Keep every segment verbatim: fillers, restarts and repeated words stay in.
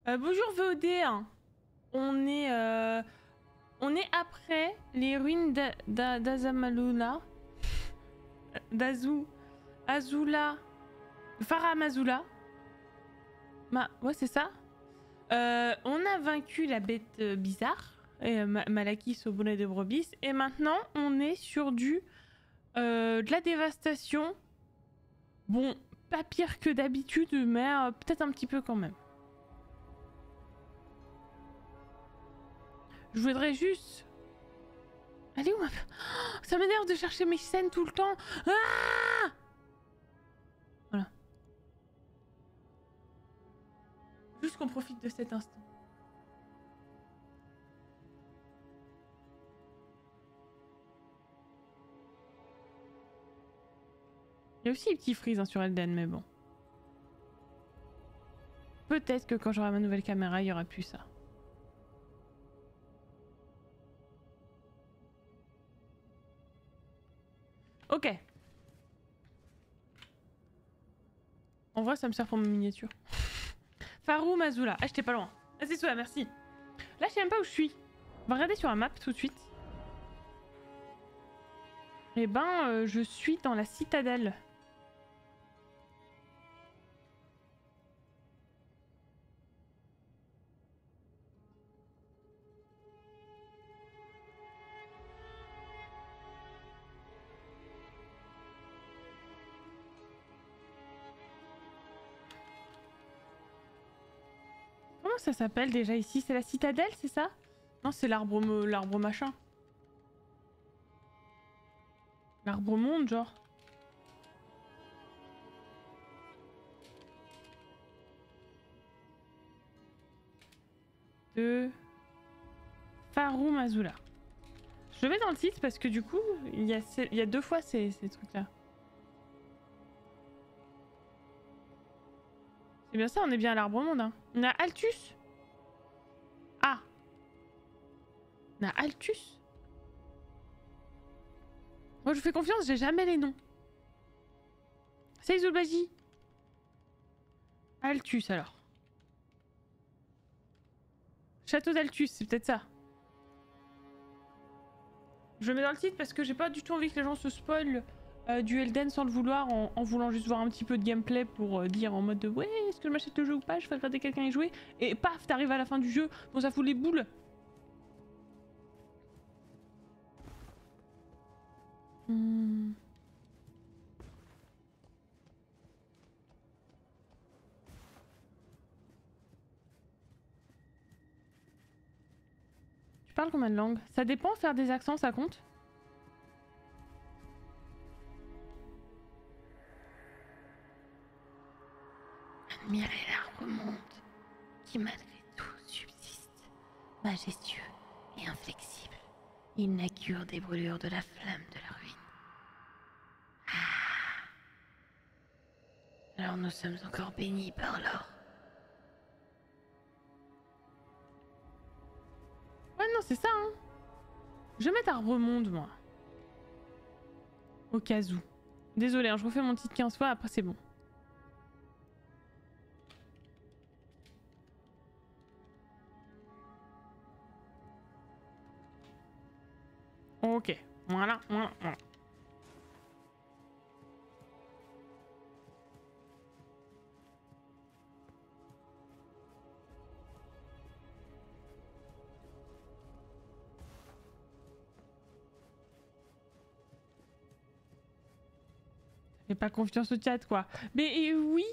Euh, bonjour V O D. On est, euh, on est après les ruines d'Azamalula. D'Azou. Azula. Faramazula. Ma... Ouais, c'est ça. Euh, on a vaincu la bête euh, bizarre. Et, euh, Malakis au bonnet de brebis. Et maintenant, on est sur du... Euh, de la dévastation. Bon, pas pire que d'habitude, mais euh, peut-être un petit peu quand même. Je voudrais juste... Allez où ma... Oh, ça m'énerve de chercher mes scènes tout le temps. Ah, voilà. Juste qu'on profite de cet instant. Il y a aussi les petits frises hein, sur Elden, mais bon. Peut-être que quand j'aurai ma nouvelle caméra, il y aura plus ça. Ok. En vrai, ça me sert pour mes miniatures. Farou Mazula. Ah, j'étais pas loin. Ah, c'est ça, merci. Là, je sais même pas où je suis. On va regarder sur la map tout de suite. Eh ben, euh, je suis dans la citadelle. Comment ça s'appelle déjà ici? C'est la citadelle, c'est ça? Non, c'est l'arbre l'arbre machin. L'arbre monde, genre. De... Farou Mazula. Je le mets dans le titre parce que du coup, il y a, il y a deux fois ces, ces trucs-là. C'est bien ça, on est bien à l'arbre monde. Hein. On a Altus. Ah. On a Altus. Moi, je vous fais confiance, j'ai jamais les noms. C'est Zulbaji. Altus, alors. Château d'Altus, c'est peut-être ça. Je le mets dans le titre parce que j'ai pas du tout envie que les gens se spoilent euh, du Elden sans le vouloir en, en voulant juste voir un petit peu de gameplay pour euh, dire en mode de ouais, est-ce que je m'achète le jeu ou pas, je fais regarder quelqu'un y jouer et paf, t'arrives à la fin du jeu, bon ça fout les boules. Hmm. Tu parles combien de langues? Ça dépend, faire des accents ça compte? Admirez l'arbre monde qui malgré tout subsiste, majestueux et inflexible. Il n'a cure des brûlures de la flamme de la ruine. Ah. Alors nous sommes encore bénis par l'or. Ouais non c'est ça hein. Je vais mettre arbre monde moi. Au cas où. Désolé hein, je refais mon titre quinze fois après c'est bon. Ok, voilà, voilà, voilà. J'ai pas confiance au chat quoi. Mais euh, oui.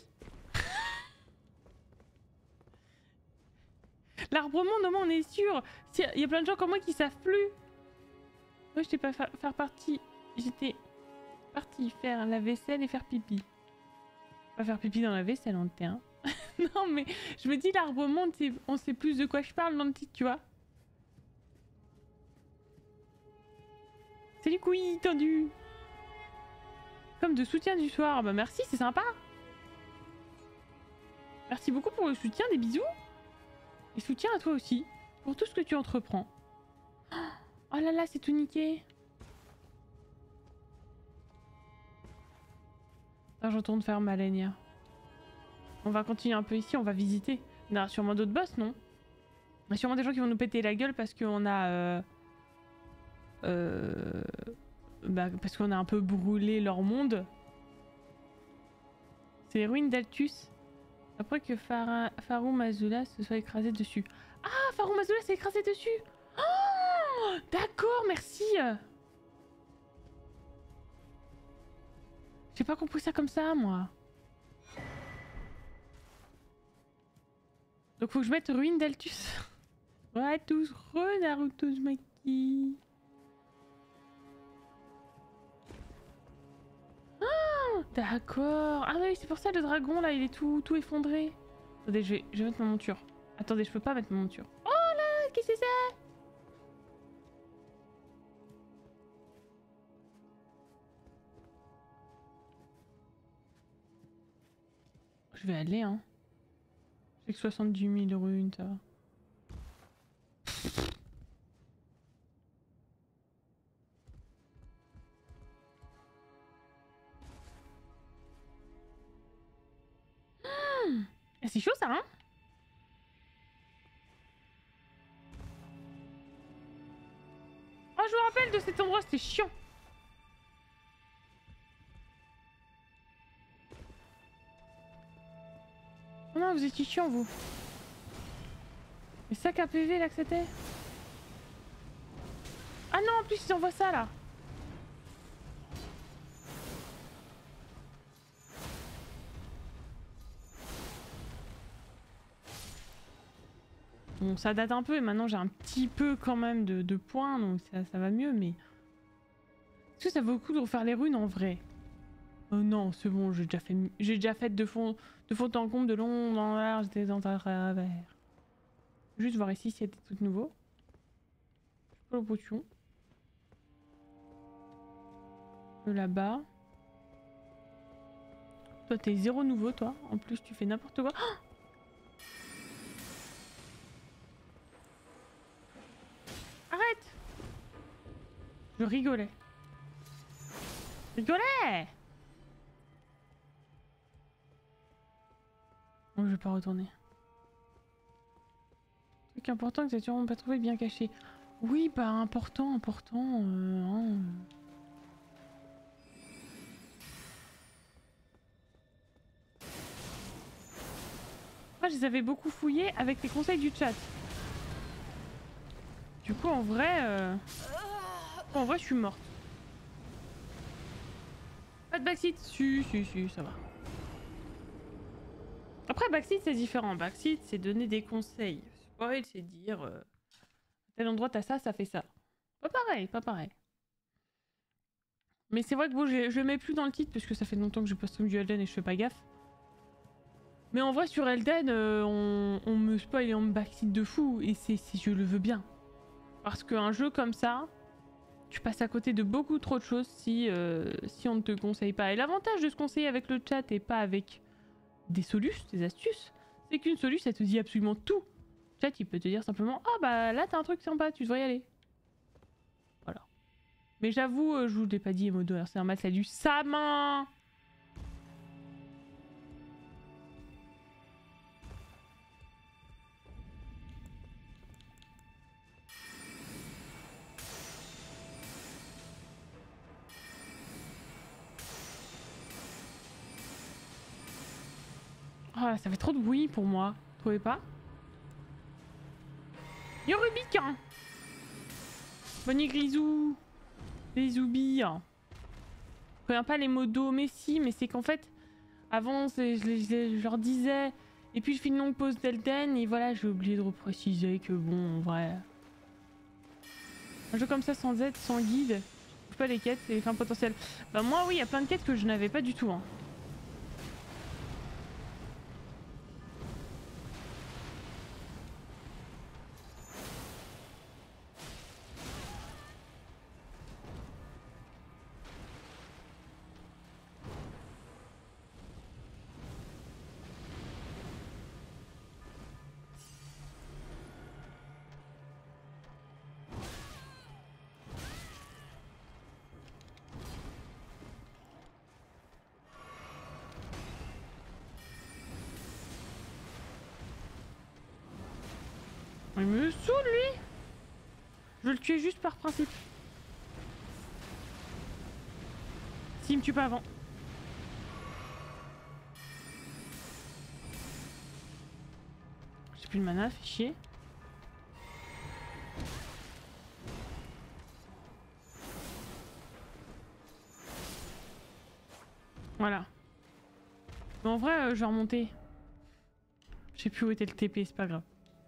L'arbre monde au moins on est sûr. Il y a plein de gens comme moi qui savent plus. Moi j'étais pas fa faire partie. J'étais partie faire la vaisselle et faire pipi. Pas faire pipi dans la vaisselle en terre. Non mais je me dis l'arbre monde on sait plus de quoi je parle dans le titre tu vois. Salut couilles tendu. Comme de soutien du soir. Bah merci c'est sympa. Merci beaucoup pour le soutien, des bisous. Et soutien à toi aussi. Pour tout ce que tu entreprends. Oh là là c'est tout niqué. Là je retourne faire ma laignère. On va continuer un peu ici, on va visiter. Il y aura sûrement d'autres boss, non? Il y a sûrement des gens qui vont nous péter la gueule parce qu'on a... Euh... Euh... Bah, parce qu'on a un peu brûlé leur monde. C'est les ruines d'Altus. Après que Farah... Farum Azula se soit écrasé dessus. Ah, Farum Azula s'est écrasé dessus. Oh, d'accord, merci. J'ai pas compris ça comme ça, moi. Donc faut que je mette ruine d'Altus. Ouais, tous re Naruto Uzumaki. Ah, d'accord. Ah oui, c'est pour ça le dragon là, il est tout, tout effondré. Attendez, je vais, je vais mettre ma monture. Attendez, je peux pas mettre ma monture. Oh là, qu'est-ce que c'est ça? Je vais aller, hein. J'ai que soixante-dix mille runes, ça va. Mmh. C'est chaud ça, hein? Oh, je me rappelle de cet endroit, c'était chiant. Oh non, vous étiez chiant, vous. Mais sac à P V là que c'était. Ah non, en plus ils envoient ça là. Bon, ça date un peu et maintenant j'ai un petit peu quand même de, de points, donc ça, ça va mieux, mais... Est-ce que ça vaut le coup de refaire les runes en vrai? Oh non, c'est bon, j'ai déjà fait j'ai déjà fait de fond, de fond en comble, de long en large, des en travers. Juste voir ici s'il y a des trucs nouveaux. Pas le potion. De là-bas. Toi t'es zéro nouveau toi, en plus tu fais n'importe quoi. Oh, arrête! Je rigolais. Je rigolais! Non, je vais pas retourner. Truc important que t'as sûrement pas trouvé bien caché. Oui, bah important, important. Euh, hein. Moi, je les avais beaucoup fouillés avec les conseils du chat. Du coup, en vrai, euh... en vrai, je suis morte. Pas de backseat? Si, si, si, ça va. Après, backseat, c'est différent. Backseat, c'est donner des conseils. Spoil, c'est dire... Euh, à tel endroit, t'as ça, ça fait ça. Pas pareil, pas pareil. Mais c'est vrai que bon, je, je le mets plus dans le titre parce que ça fait longtemps que je poste du Elden et je fais pas gaffe. Mais en vrai, sur Elden, euh, on, on me spoil et on me backseat de fou. Et c'est si je le veux bien. Parce qu'un jeu comme ça, tu passes à côté de beaucoup trop de choses si, euh, si on ne te conseille pas. Et l'avantage de se conseiller avec le chat et pas avec des solutions, des astuces, c'est qu'une solution, ça te dit absolument tout. Le chat, il peut te dire simplement « Ah bah là, t'as un truc sympa, tu devrais y aller. » Voilà. Mais j'avoue, euh, je vous l'ai pas dit, Emodo, c'est un mat, salut sa main. Oh, ça fait trop de bruit pour moi. Vous trouvez pas? Yo Rubik, hein. Bonne Grisou. Les zoubilles. Je connais pas les modos, mais si, mais c'est qu'en fait, avant, je, je, je, je leur disais, et puis je fais une longue pause d'Elden, et voilà, j'ai oublié de repréciser que bon, en vrai... Un jeu comme ça, sans aide, sans guide, je trouve pas les quêtes et les fins potentielles. Bah moi, oui, il y a plein de quêtes que je n'avais pas du tout, hein. Il me saoule lui. Je veux le tuer juste par principe. S'il me tue pas avant. J'ai plus de mana, fait chier. Voilà. Mais en vrai, euh, je vais remonter. Je sais plus où était le T P, c'est pas grave.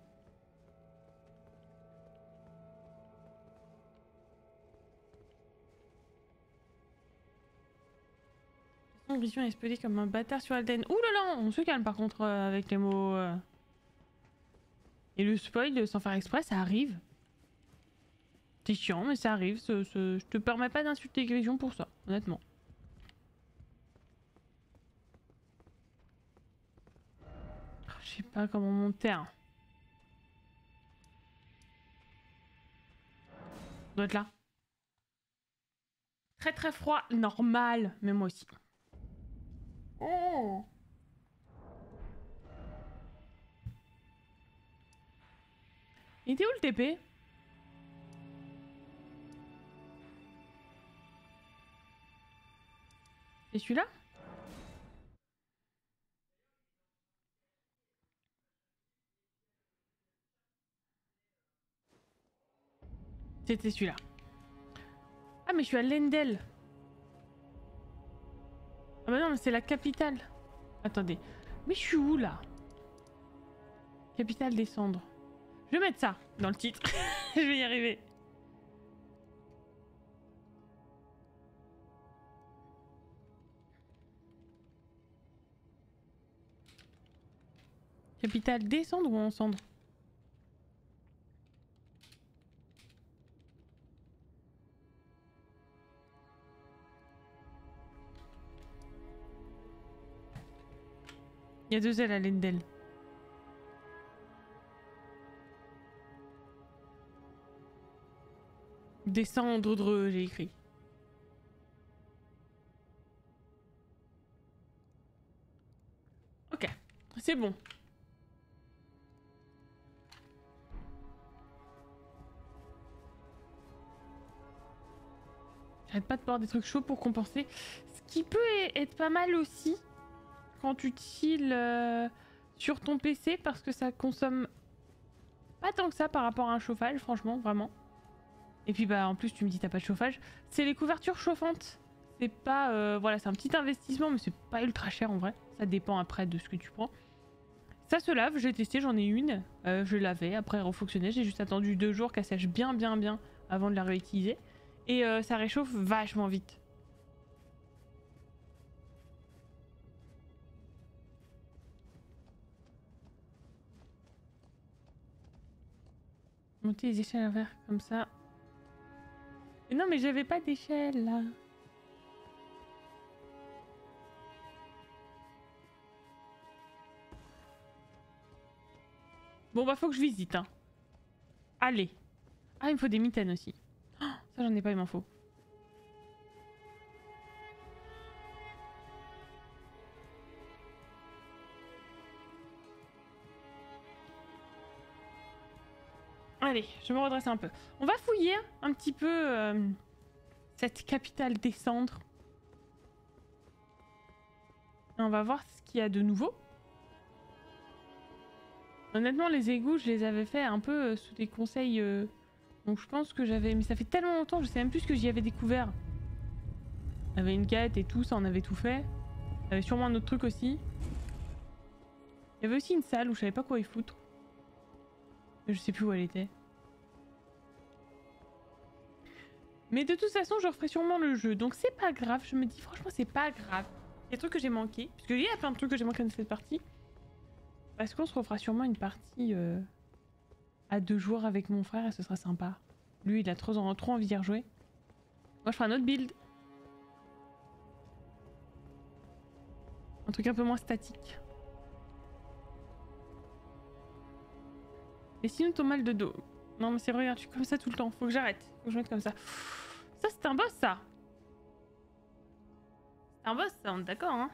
Vision est spoilé comme un bâtard sur Alden. Ouh là là, on se calme par contre euh, avec les mots. Euh... Et le spoil, sans faire exprès, ça arrive. C'est chiant, mais ça arrive. Ce, ce... Je te permets pas d'insulter Grision pour ça, honnêtement. Je sais pas comment monter. Hein. On doit être là. Très très froid, normal, mais moi aussi. Oh. Il était où le T P? C'est celui-là? C'était celui-là. Ah mais je suis à Lendel. Ah bah non mais c'est la capitale. Attendez. Mais je suis où là? Capitale des cendres. Je vais mettre ça dans le titre. Je vais y arriver. Capitale des cendres ou en cendres? Il y a deux ailes à Lendel. Descendre de j'ai écrit. Ok, c'est bon. J'arrête pas de boire des trucs chauds pour compenser. Ce qui peut être pas mal aussi quand tu chill euh, sur ton P C parce que ça consomme pas tant que ça par rapport à un chauffage, franchement, vraiment. Et puis bah en plus tu me dis t'as pas de chauffage. C'est les couvertures chauffantes. C'est pas... Euh, voilà, c'est un petit investissement mais c'est pas ultra cher en vrai. Ça dépend après de ce que tu prends. Ça se lave, j'ai testé, j'en ai une. Euh, je l'avais, après elle refonctionnait. J'ai juste attendu deux jours qu'elle sèche bien bien bien avant de la réutiliser. Et euh, ça réchauffe vachement vite. Monter les échelles à verre comme ça. Mais non mais j'avais pas d'échelle là. Bon bah faut que je visite hein. Allez. Ah il me faut des mitaines aussi. Oh, ça j'en ai pas, il m'en faut. Allez, je vais me redresser un peu. On va fouiller un petit peu euh, cette capitale des cendres. Et on va voir ce qu'il y a de nouveau. Honnêtement, les égouts, je les avais fait un peu euh, sous des conseils. Euh... Donc je pense que j'avais... Mais ça fait tellement longtemps, je sais même plus ce que j'y avais découvert. On avait une quête et tout, ça on avait tout fait. Il y avait sûrement un autre truc aussi. Il y avait aussi une salle où je savais pas quoi y foutre. Je sais plus où elle était. Mais de toute façon, je referai sûrement le jeu. Donc c'est pas grave, je me dis franchement c'est pas grave. Il y a des trucs que j'ai manqué. Parce qu'il y a plein de trucs que j'ai manqué dans cette partie. Parce qu'on se refera sûrement une partie euh, à deux joueurs avec mon frère et ce sera sympa. Lui il a trop, en, trop envie d'y rejouer. Moi je ferai un autre build. Un truc un peu moins statique. Et sinon ton mal de dos. Non mais c'est vrai, regarde, je suis comme ça tout le temps. Faut que j'arrête. Faut que je mette comme ça. Ça c'est un boss ça. C'est un boss ça, on est d'accord hein.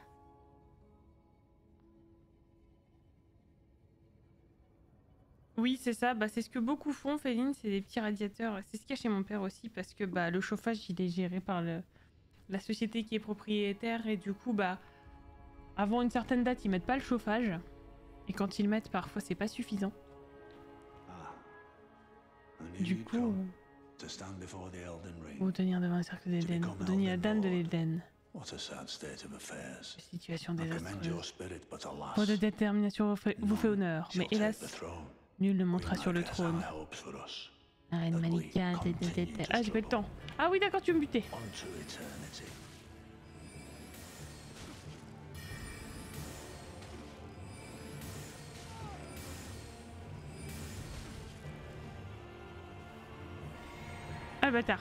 Oui, c'est ça. Bah, c'est ce que beaucoup font, Féline, c'est des petits radiateurs. C'est ce qu'il y a chez mon père aussi, parce que bah, le chauffage, il est géré par le... la société qui est propriétaire. Et du coup, bah, avant une certaine date, ils mettent pas le chauffage. Et quand ils le mettent, parfois, c'est pas suffisant. Du coup, vous tenir devant un cercle d'Éden, vous donner la dame de l'Éden. Situation désastreuse. Votre détermination vous fait, vous fait honneur, mais hélas, nul ne montera sur le trône. La reine Malika, ah j'ai pas le temps. Ah oui d'accord, tu veux me buter. Ah le bâtard.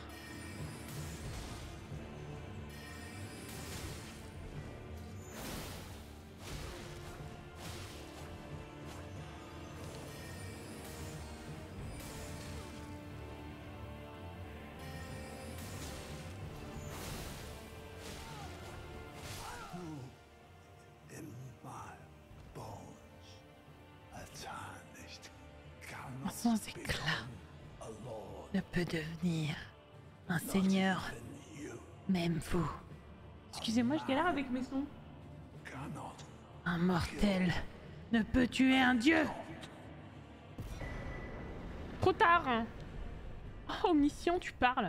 Sans éclat ne peut devenir un seigneur, même vous. Excusez-moi, je galère avec mes sons. Un mortel ne peut tuer un dieu. Trop tard. Hein. Oh, omniscient, tu parles.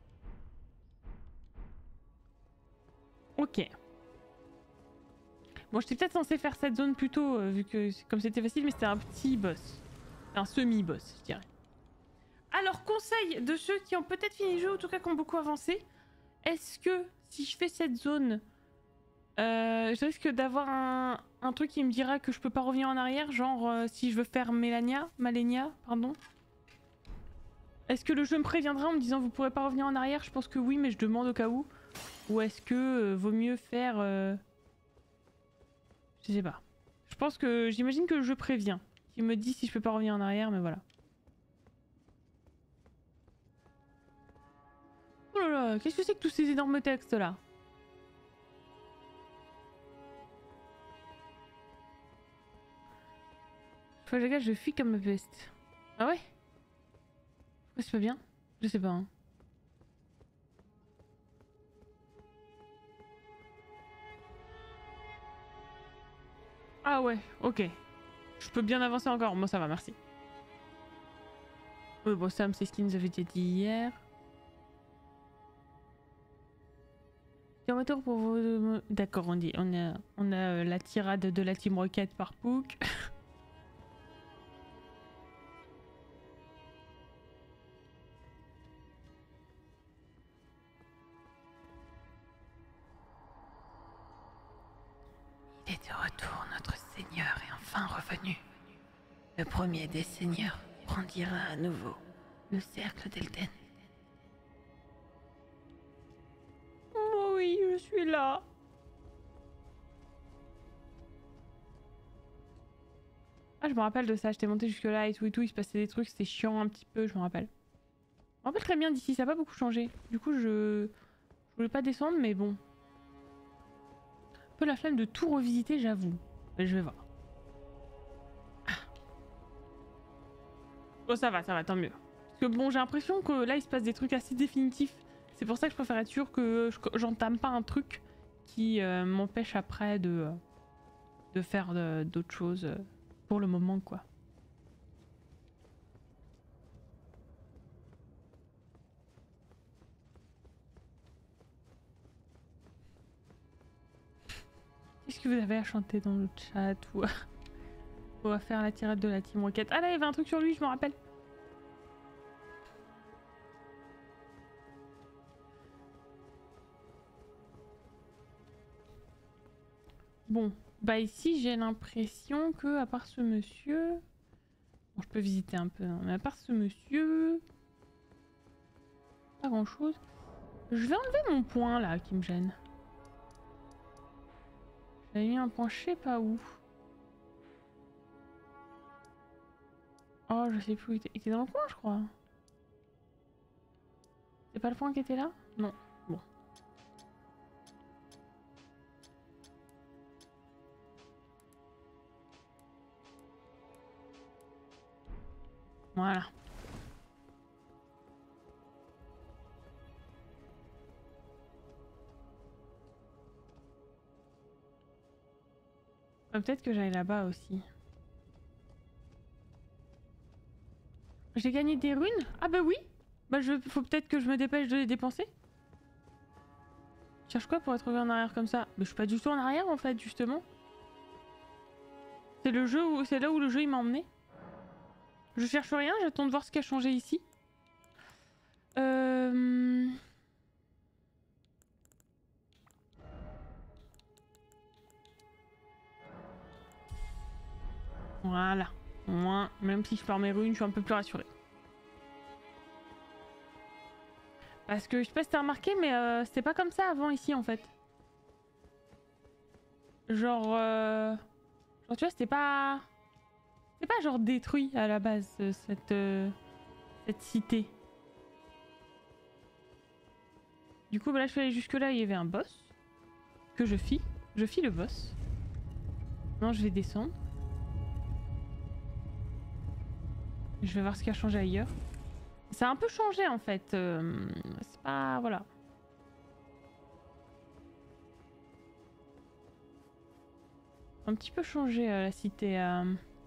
Ok. Bon, j'étais peut-être censé faire cette zone plus tôt, euh, vu que comme c'était facile, mais c'était un petit boss. Un semi-boss, je dirais. Alors, conseil de ceux qui ont peut-être fini le jeu, ou en tout cas qui ont beaucoup avancé. Est-ce que si je fais cette zone, euh, je risque d'avoir un, un truc qui me dira que je peux pas revenir en arrière, genre euh, si je veux faire Mélania, Malenia, pardon. Est-ce que le jeu me préviendra en me disant vous pourrez pas revenir en arrière? Je pense que oui, mais je demande au cas où. Ou est-ce que euh, vaut mieux faire... Euh... Je sais pas. Je pense que... J'imagine que le jeu prévient. Qui me dit si je peux pas revenir en arrière, mais voilà. Oh là là, qu'est-ce que c'est que tous ces énormes textes là? Faut que je regarde, je fuis comme ma peste. Ah ouais? Pourquoi c'est pas bien? Je sais pas. Hein. Ah ouais, ok. Je peux bien avancer encore. Moi ça va, merci. Oui, bon, Sam, c'est ce qu'il nous avait dit hier. Retour pour vous. D'accord, on dit. On a, on a euh, la tirade de la Team Rocket par Pook. Il est de retour, notre Seigneur est enfin revenu. Le premier des seigneurs brandira à nouveau le cercle d'Elden. Oh oui, je suis là. Ah, je me rappelle de ça, j'étais monté jusque là et tout et tout, il se passait des trucs, c'était chiant un petit peu, je me rappelle. Je me rappelle très bien d'ici, ça n'a pas beaucoup changé. Du coup, je... je voulais pas descendre, mais bon. Un peu la flemme de tout revisiter, j'avoue. Mais je vais voir. Ah. Oh, ça va, ça va, tant mieux. Parce que bon, j'ai l'impression que là, il se passe des trucs assez définitifs. C'est pour ça que je préfère être sûr que j'entame pas un truc qui euh, m'empêche après de, de faire d'autres choses euh, pour le moment, quoi. Qu'est-ce que vous avez à chanter dans le chat ou à... ou à faire la tirade de la Team Rocket? Ah là, il y avait un truc sur lui, je me rappelle. Bon, bah ici j'ai l'impression que à part ce monsieur... Bon, je peux visiter un peu, hein, mais à part ce monsieur... Pas grand chose. Je vais enlever mon point là qui me gêne. J'avais mis un point je sais pas où. Oh, je sais plus, il était, il était dans le coin je crois. C'est pas le point qui était là? Non. Bon. Voilà. Euh, Peut-être que j'aille là-bas aussi. J'ai gagné des runes? Ah bah oui. Bah je... faut peut-être que je me dépêche de les dépenser. Je cherche quoi pour être revenu en arrière comme ça? Mais je suis pas du tout en arrière en fait, justement. C'est le jeu où... c'est là où le jeu il m'a emmené. Je cherche rien, j'attends de voir ce qui a changé ici. Euh... Voilà. Moi, même si je perds mes runes, je suis un peu plus rassurée. Parce que je sais pas si t'as remarqué, mais euh, c'était pas comme ça avant ici en fait. Genre... Euh... Genre tu vois, c'était pas... C'est pas genre détruit à la base, euh, cette, euh, cette cité. Du coup, bah là, je suis allée jusque là, il y avait un boss. Que je fis. Je fis le boss. Non, je vais descendre. Je vais voir ce qui a changé ailleurs. Ça a un peu changé en fait. Euh, c'est pas... Voilà. Un petit peu changé euh, la cité. Euh...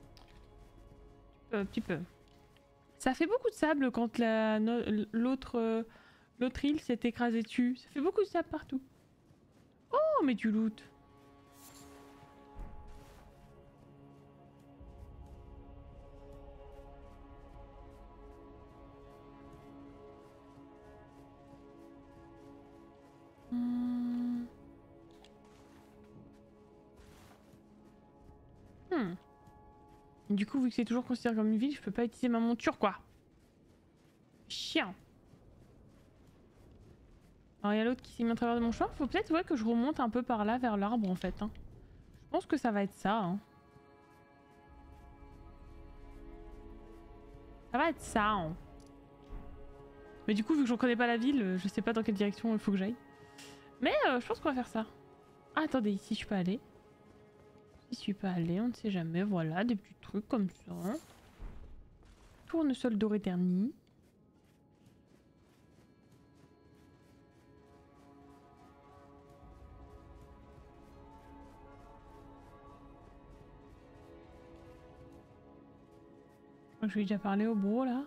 Un petit peu. Ça fait beaucoup de sable quand la... l'autre euh, l'autre île s'est écrasée dessus. Ça fait beaucoup de sable partout. Oh, mais du loot. Hmm. Hmm. Du coup, vu que c'est toujours considéré comme une ville, je peux pas utiliser ma monture, quoi. Chien. Alors, il y a l'autre qui s'est mis à travers de mon chemin. Faut peut-être ouais, que je remonte un peu par là, vers l'arbre, en fait. Hein. Je pense que ça va être ça. Hein. Ça va être ça. Hein. Mais du coup, vu que je connais pas la ville, je sais pas dans quelle direction il faut que j'aille. Mais euh, je pense qu'on va faire ça. Ah, attendez, ici, je peux aller. Ici, je suis pas allée, on ne sait jamais. Voilà, des petits trucs comme ça. Tournesol doré terni. Je lui ai déjà parlé au bro là.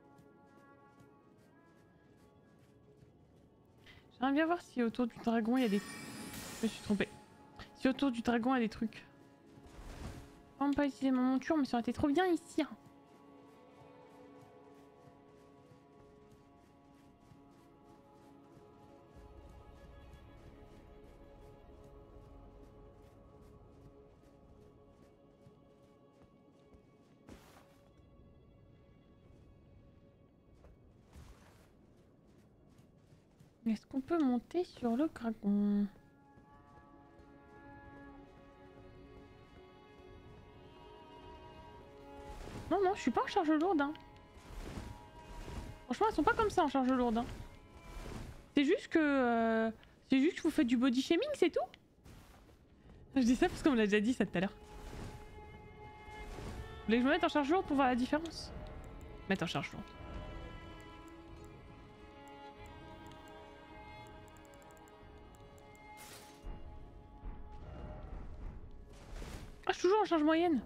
J'aimerais bien voir si autour du dragon il y a des... Je me suis trompée. Si autour du dragon il y a des trucs. Je ne peux pas utiliser ma monture mais ça aurait été trop bien ici. Hein. Est-ce qu'on peut monter sur le dragon? Non, non, je suis pas en charge lourde. Hein. Franchement, elles sont pas comme ça en charge lourde. Hein. C'est juste que... Euh, c'est juste que vous faites du body shaming, c'est tout. Je dis ça parce qu'on me l'a déjà dit ça tout à l'heure. Vous voulez que je me mette en charge lourde pour voir la différence? Mettre en charge lourde. Ah, je suis toujours en charge moyenne.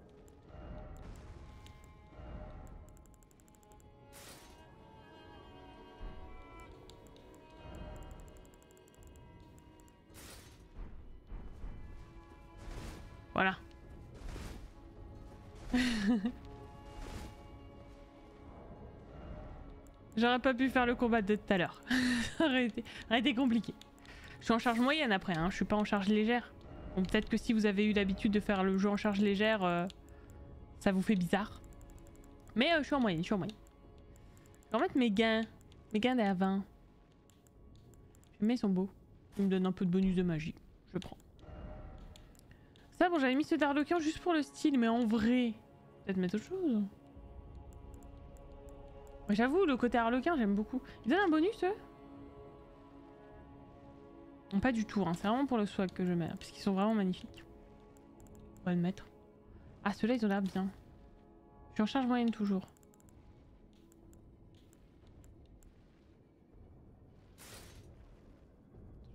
Voilà. J'aurais pas pu faire le combat de tout à l'heure. Ça aurait été, aurait été compliqué. Je suis en charge moyenne après, hein. Je suis pas en charge légère. Bon, peut-être que si vous avez eu l'habitude de faire le jeu en charge légère, euh, ça vous fait bizarre. Mais euh, je suis en moyenne, je suis en moyenne. Je vais remettre mes gains. Mes gains d'avant. Mais ils sont beaux. Ils me donnent un peu de bonus de magie. Je prends. Ça, bon, j'avais mis ce d'Arlequin juste pour le style, mais en vrai... Peut-être mettre autre chose. J'avoue, le côté Arlequin, j'aime beaucoup. Ils donnent un bonus, eux? Non, pas du tout, hein. C'est vraiment pour le swag que je mets. Parce qu'ils sont vraiment magnifiques. On va le mettre. Ah, ceux-là, ils ont l'air bien. Je suis en charge moyenne toujours.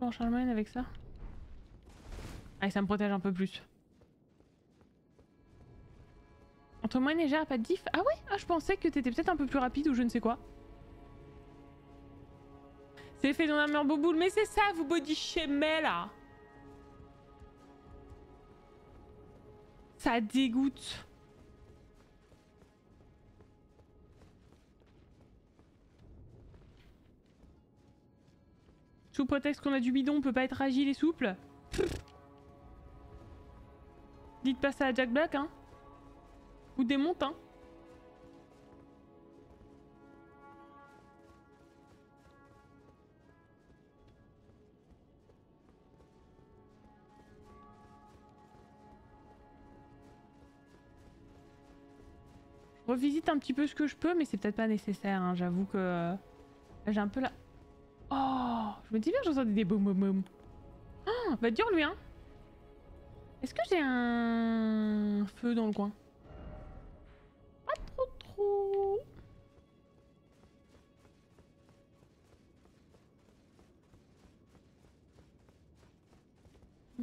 en charge moyenne avec ça? Ah, ça me protège un peu plus. Entre moyenne et légère, pas de diff? Ah ouais? Ah, je pensais que t'étais peut-être un peu plus rapide ou je ne sais quoi. C'est fait dans la mère boboule, mais c'est ça, vous body shamez là! Ça dégoûte. Sous prétexte qu'on a du bidon, on peut pas être agile et souple. Pff. Dites pas ça à Jack Black, hein. Ou démonte, hein. Je revisite un petit peu ce que je peux, mais c'est peut-être pas nécessaire, hein. J'avoue que... Euh, j'ai un peu la... Oh, je me dis bien, j'entends des boum boum boum. Oh, va dur lui, hein. Est-ce que j'ai un feu dans le coin? Pas trop trop. Hmm.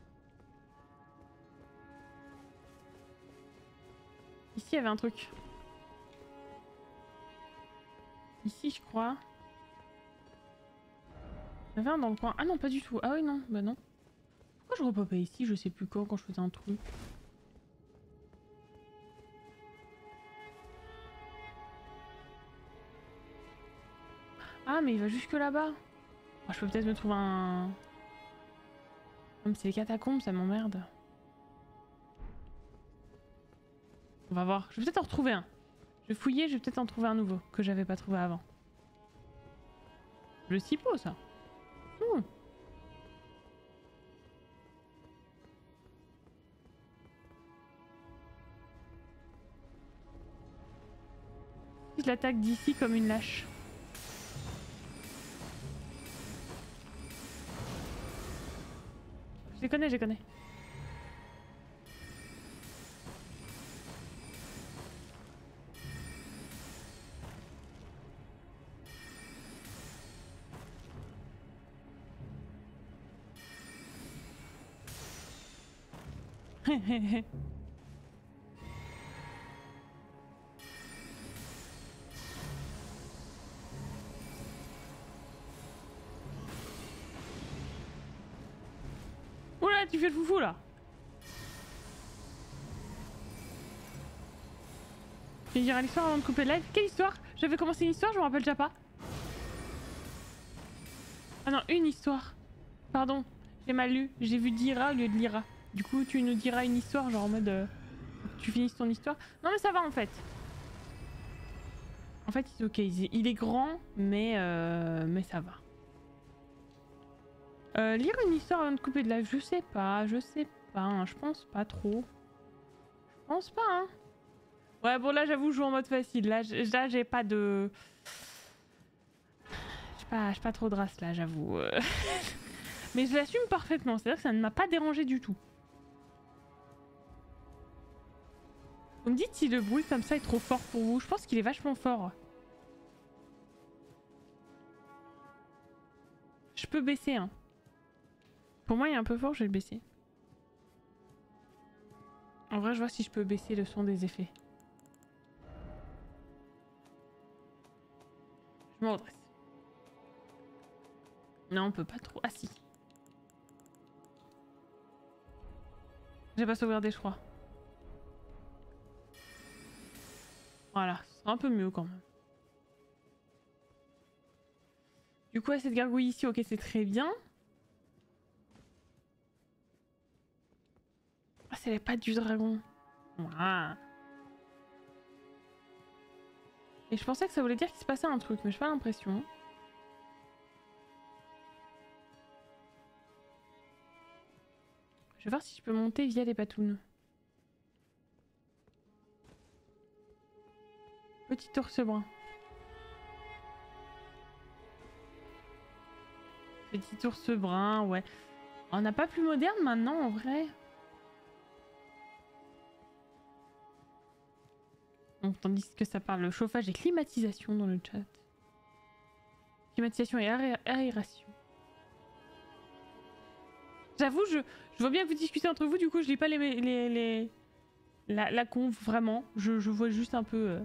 Ici, il y avait un truc. Ici, je crois. Il y en avait un dans le coin. Ah non, pas du tout. Ah oui, non. Bah non. Pourquoi je repopais ici? Je sais plus quand, quand je faisais un truc. Ah, mais il va jusque là-bas. Oh, je peux peut-être me trouver un... Comme c'est les catacombes, ça m'emmerde. On va voir. Je vais peut-être en retrouver un. Je vais fouiller, je vais peut-être en trouver un nouveau que j'avais pas trouvé avant. Le cipo, ça. Ouh. Je l'attaque d'ici comme une lâche. Je les connais, je les connais. Hé Oula, tu fais le foufou là. Je vais dire l'histoire avant de couper le live. Quelle histoire? J'avais commencé une histoire, je me rappelle déjà pas. Ah non, une histoire. Pardon, j'ai mal lu. J'ai vu Dira au lieu de Lyra. Du coup, tu nous diras une histoire, genre en mode... Euh, tu finisses ton histoire. Non mais ça va en fait. En fait, ok, il est grand, mais, euh, mais ça va. Euh, lire une histoire avant de couper de live, je sais pas, je sais pas, hein, je pense pas trop. Je pense pas, hein. Ouais, bon là j'avoue, je joue en mode facile. Là, là j'ai pas de... J'ai pas, pas trop de race là, j'avoue. Mais je l'assume parfaitement, c'est-à-dire que ça ne m'a pas dérangé du tout. Vous me dites si le bruit comme ça est trop fort pour vous. Je pense qu'il est vachement fort. Je peux baisser, hein. Pour moi, il est un peu fort, je vais le baisser. En vrai, je vois si je peux baisser le son des effets. Je me redresse. Non, on peut pas trop. Ah si. J'ai pas sauvegardé, je crois. Voilà, c'est un peu mieux quand même. Du coup, cette gargouille ici, ok, c'est très bien. Ah, c'est les pattes du dragon. Ouah. Et je pensais que ça voulait dire qu'il se passait un truc, mais j'ai pas l'impression. Je vais voir si je peux monter via les patounes. Petit ours brun. Petit ours brun, ouais. On n'a pas plus moderne maintenant en vrai. Donc, tandis que ça parle de chauffage et climatisation dans le chat. Climatisation et aé aération. J'avoue, je, je vois bien que vous discutez entre vous, du coup je lis pas les... les, les... La, la conf, vraiment. Je, je vois juste un peu euh,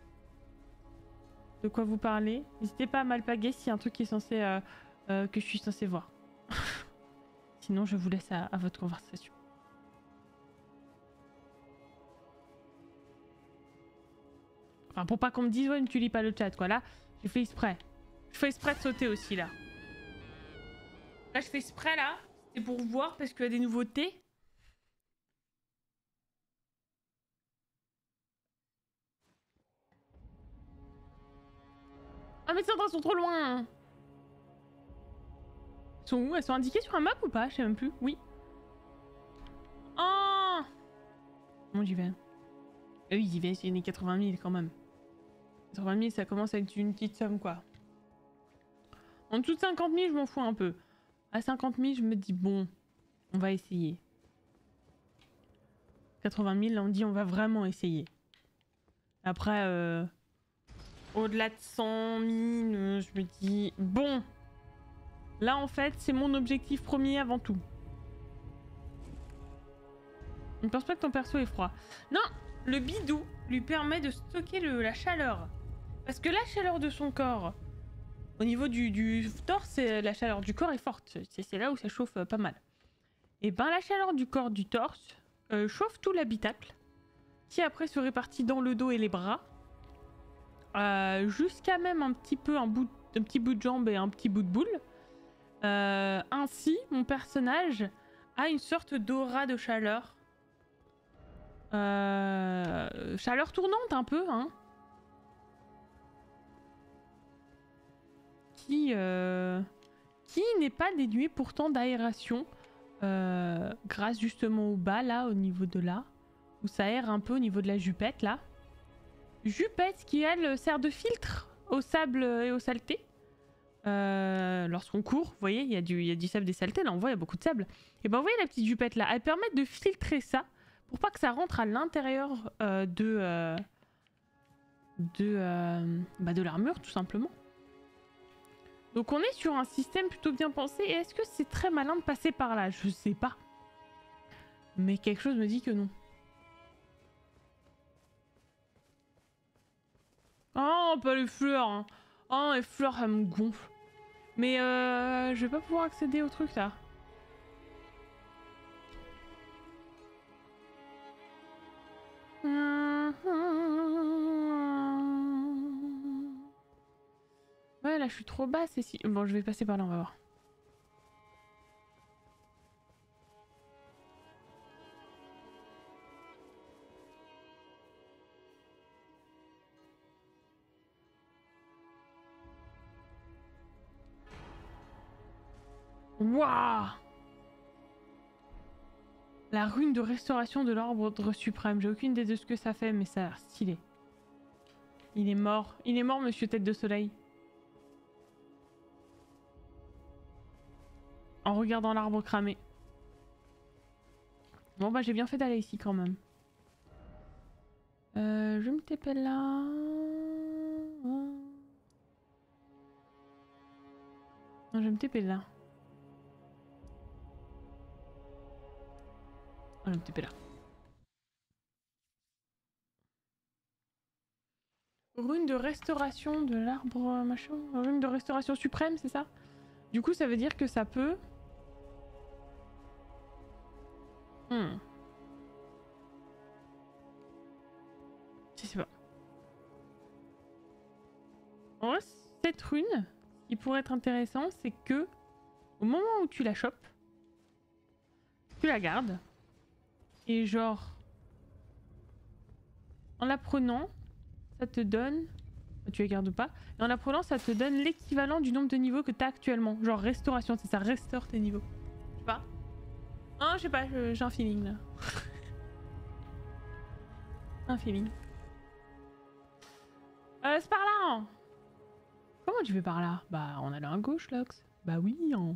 de quoi vous parlez. N'hésitez pas à m'alpaguer s'il y a un truc qui est censé... Euh, euh, que je suis censé voir. Sinon, je vous laisse à, à votre conversation. Enfin, pour pas qu'on me dise, ouais, mais tu lis pas le chat, quoi. Là, j'ai fait exprès. Je fais exprès de sauter aussi, là. Là, je fais exprès, là. C'est pour voir, parce qu'il y a des nouveautés. Ah, mais ces endroits sont trop loin. Elles sont où? Elles sont indiquées sur un map ou pas? Je sais même plus. Oui. Oh! Bon, j'y vais. Ah oui, j'y vais, c'est les quatre-vingt mille quand même. quatre-vingt mille, ça commence à être une petite somme, quoi. En dessous de cinquante mille, je m'en fous un peu. À cinquante mille, je me dis, bon, on va essayer. quatre-vingt mille, là, on dit, on va vraiment essayer. Après, euh, au-delà de cent mille, euh, je me dis, bon, là, en fait, c'est mon objectif premier avant tout. Ne pense pas que ton perso est froid. Non, le bidou lui permet de stocker le, la chaleur. Parce que la chaleur de son corps, au niveau du, du torse, la chaleur du corps est forte. C'est là où ça chauffe euh, pas mal. Et ben la chaleur du corps du torse euh, chauffe tout l'habitacle, qui après se répartit dans le dos et les bras, euh, jusqu'à même un petit peu un, bout, un petit bout de jambe et un petit bout de boule. Euh, ainsi, mon personnage a une sorte d'aura de chaleur. Euh, chaleur tournante un peu, hein. Qui, euh, qui n'est pas dénué pourtant d'aération, euh, grâce justement au bas, là, au niveau de là, où ça aère un peu au niveau de la jupette, là. Jupette qui, elle, sert de filtre au sable et aux saletés. Euh, Lorsqu'on court, vous voyez, il y, y a du sable, des saletés, là, on voit, il y a beaucoup de sable. Et ben, vous voyez la petite jupette, là, elle permet de filtrer ça, pour pas que ça rentre à l'intérieur euh, de, euh, de, euh, bah de l'armure, tout simplement. Donc on est sur un système plutôt bien pensé. Et est-ce que c'est très malin de passer par là? Je sais pas. Mais quelque chose me dit que non. Oh, pas les fleurs, hein. Oh, les fleurs, ça me gonfle. Mais euh, je vais pas pouvoir accéder au truc, là. Ouais, là, je suis trop basse. Et si... Bon, je vais passer par là, on va voir. Waouh! La rune de restauration de l'arbre suprême. J'ai aucune idée de ce que ça fait, mais ça a l'air stylé. Il est mort. Il est mort, monsieur Tête de Soleil. En regardant l'arbre cramé. Bon bah j'ai bien fait d'aller ici quand même. Euh, je me T P là. Non, je me T P là. Oh, je me T P là. Rune de restauration de l'arbre machin. Rune de restauration suprême, c'est ça? Du coup, ça veut dire que ça peut... Hmm. Je sais pas. En vrai, cette rune, ce qui pourrait être intéressant, c'est que au moment où tu la chopes, tu la gardes. Et genre, en la prenant, ça te donne... Tu la gardes ou pas? Et en la prenant, ça te donne l'équivalent du nombre de niveaux que tu as actuellement. Genre restauration, c'est ça, restaure tes niveaux. Je sais pas. Non, je sais pas, j'ai un feeling là. Un feeling. Euh, c'est par là, hein. Comment tu fais par là? Bah, en allant à gauche, Lox. Bah oui, hein.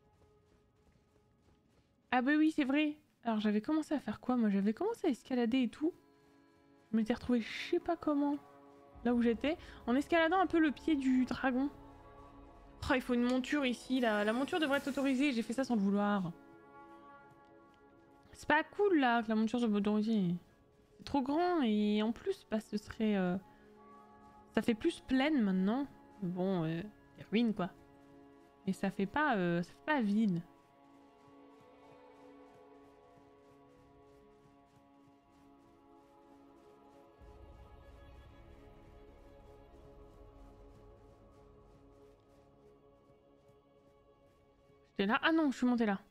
Ah bah oui, c'est vrai. Alors j'avais commencé à faire quoi? Moi, j'avais commencé à escalader et tout. Je m'étais retrouvée je sais pas comment. Là où j'étais, en escaladant un peu le pied du dragon. Oh, il faut une monture ici, là. La monture devrait être autorisée, j'ai fait ça sans le vouloir. C'est pas cool là que la monture soit pas autorisée. C'est trop grand et en plus, bah, ce serait... Euh... Ça fait plus plaine maintenant. Bon, euh, des ruines quoi. Mais ça fait pas, euh, ça fait pas vide. J'étais là? Ah non, je suis montée là.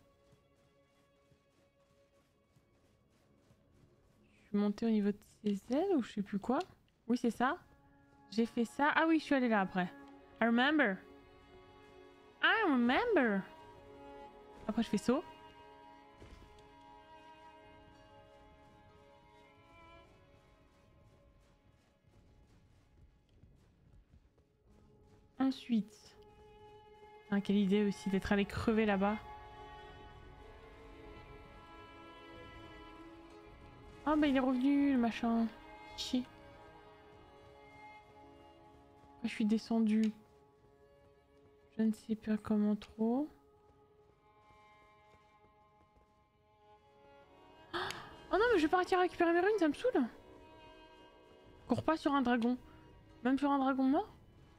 Je suis montée au niveau de ses ailes ou je sais plus quoi. Oui, c'est ça. J'ai fait ça. Ah oui, je suis allée là après. I remember. I remember. Après, je fais saut. Ensuite. Ah, quelle idée aussi d'être allé crever là-bas. Ah bah il est revenu le machin. Chier. Je suis descendue. Je ne sais pas comment trop. Oh non mais je vais partir récupérer mes runes, ça me saoule. Cours pas sur un dragon. Même sur un dragon mort.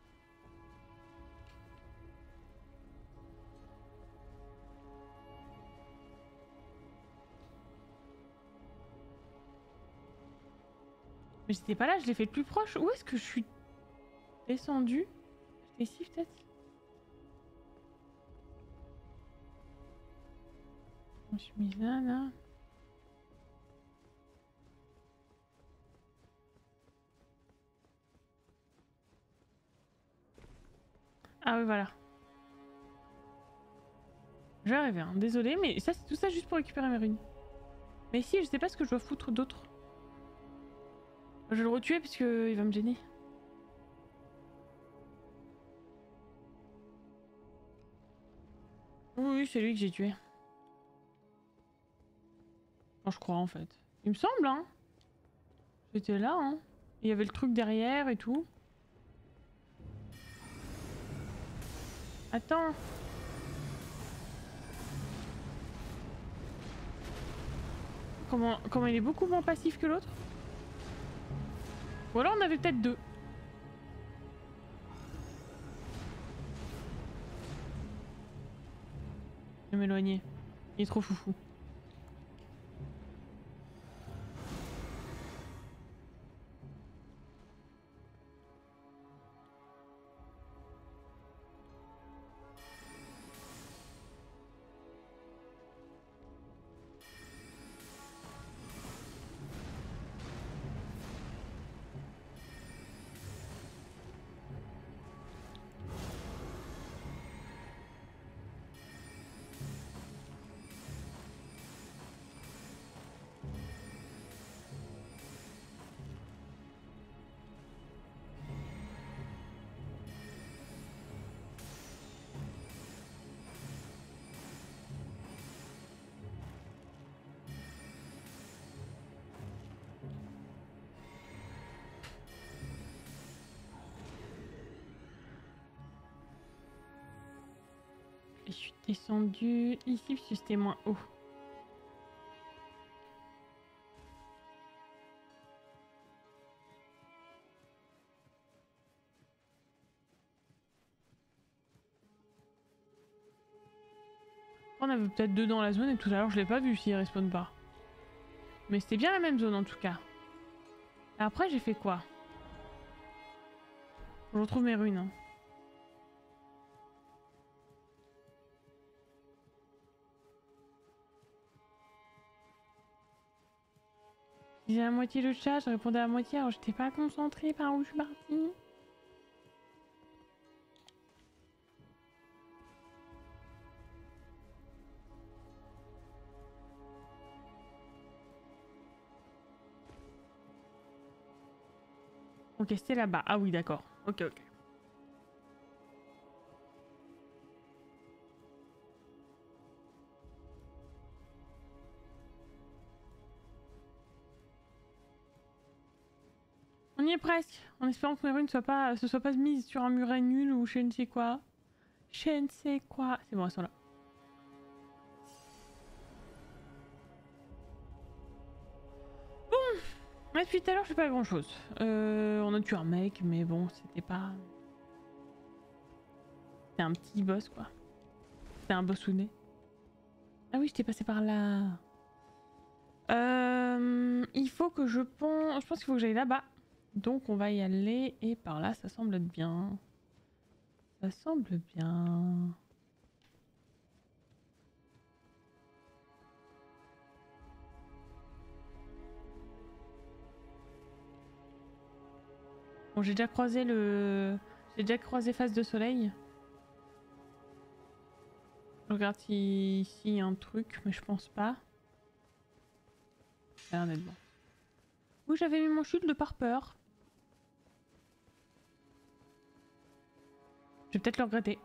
Mais j'étais pas là, je l'ai fait le plus proche. Où est-ce que je suis descendue? J'étais ici peut-être? Je me suis mise là, là. Ah oui, voilà. Je vais arriver, hein. Désolée, mais ça c'est tout ça juste pour récupérer mes runes. Mais ici, je sais pas ce que je dois foutre d'autre. Je vais le retuer parce qu'il va me gêner. Oui, c'est lui que j'ai tué. Enfin, je crois en fait. Il me semble, hein. J'étais là, hein. Il y avait le truc derrière et tout. Attends. Comment, comment il est beaucoup moins passif que l'autre. Ou alors on avait peut-être deux. Je vais m'éloigner. Il est trop foufou. Je suis descendue ici parce que c'était moins haut. On avait peut-être deux dans la zone et tout à l'heure je l'ai pas vu s'il respawn pas. Mais c'était bien la même zone en tout cas. Et après j'ai fait quoi? Je retrouve mes runes. Hein. Je disais à moitié le chat, je répondais à moitié alors j'étais pas concentrée par où je suis partie. Ok, c'était là-bas. Ah oui, d'accord. Ok, ok. On y est presque. En espérant que mes runes ne soient pas, se soient pas mises sur un muret nul ou je ne sais quoi. Je ne sais quoi. C'est bon, elles sont là. Ouais, depuis tout à l'heure, je fais pas grand chose. Euh, on a tué un mec, mais bon, c'était pas. C'était un petit boss quoi. C'était un bossounet. Ah oui, j'étais passé par là. Euh, il faut que je pense. Je pense qu'il faut que j'aille là-bas. Donc on va y aller. Et par là, ça semble être bien. Ça semble bien. Bon, j'ai déjà croisé le... J'ai déjà croisé Face de Soleil. Je regarde si ici il y a un truc, mais je pense pas. Ça a l'air d'être bon. Oui, j'avais mis mon shield de par peur. Je vais peut-être le regretter.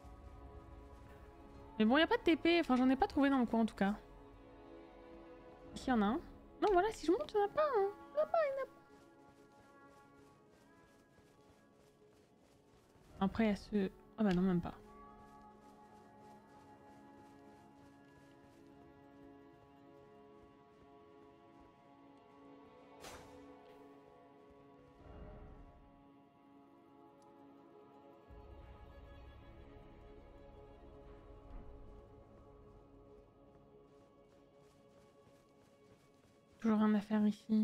Mais bon, il n'y a pas de T P. Enfin, j'en ai pas trouvé dans le coin en tout cas. Ici, il y en a un. Non, voilà, si je monte, il n'y en a pas. Hein. Il n'y en a pas, il n'y en a pas. Après, il y a ce... Ah bah non, même pas. Toujours rien à faire ici.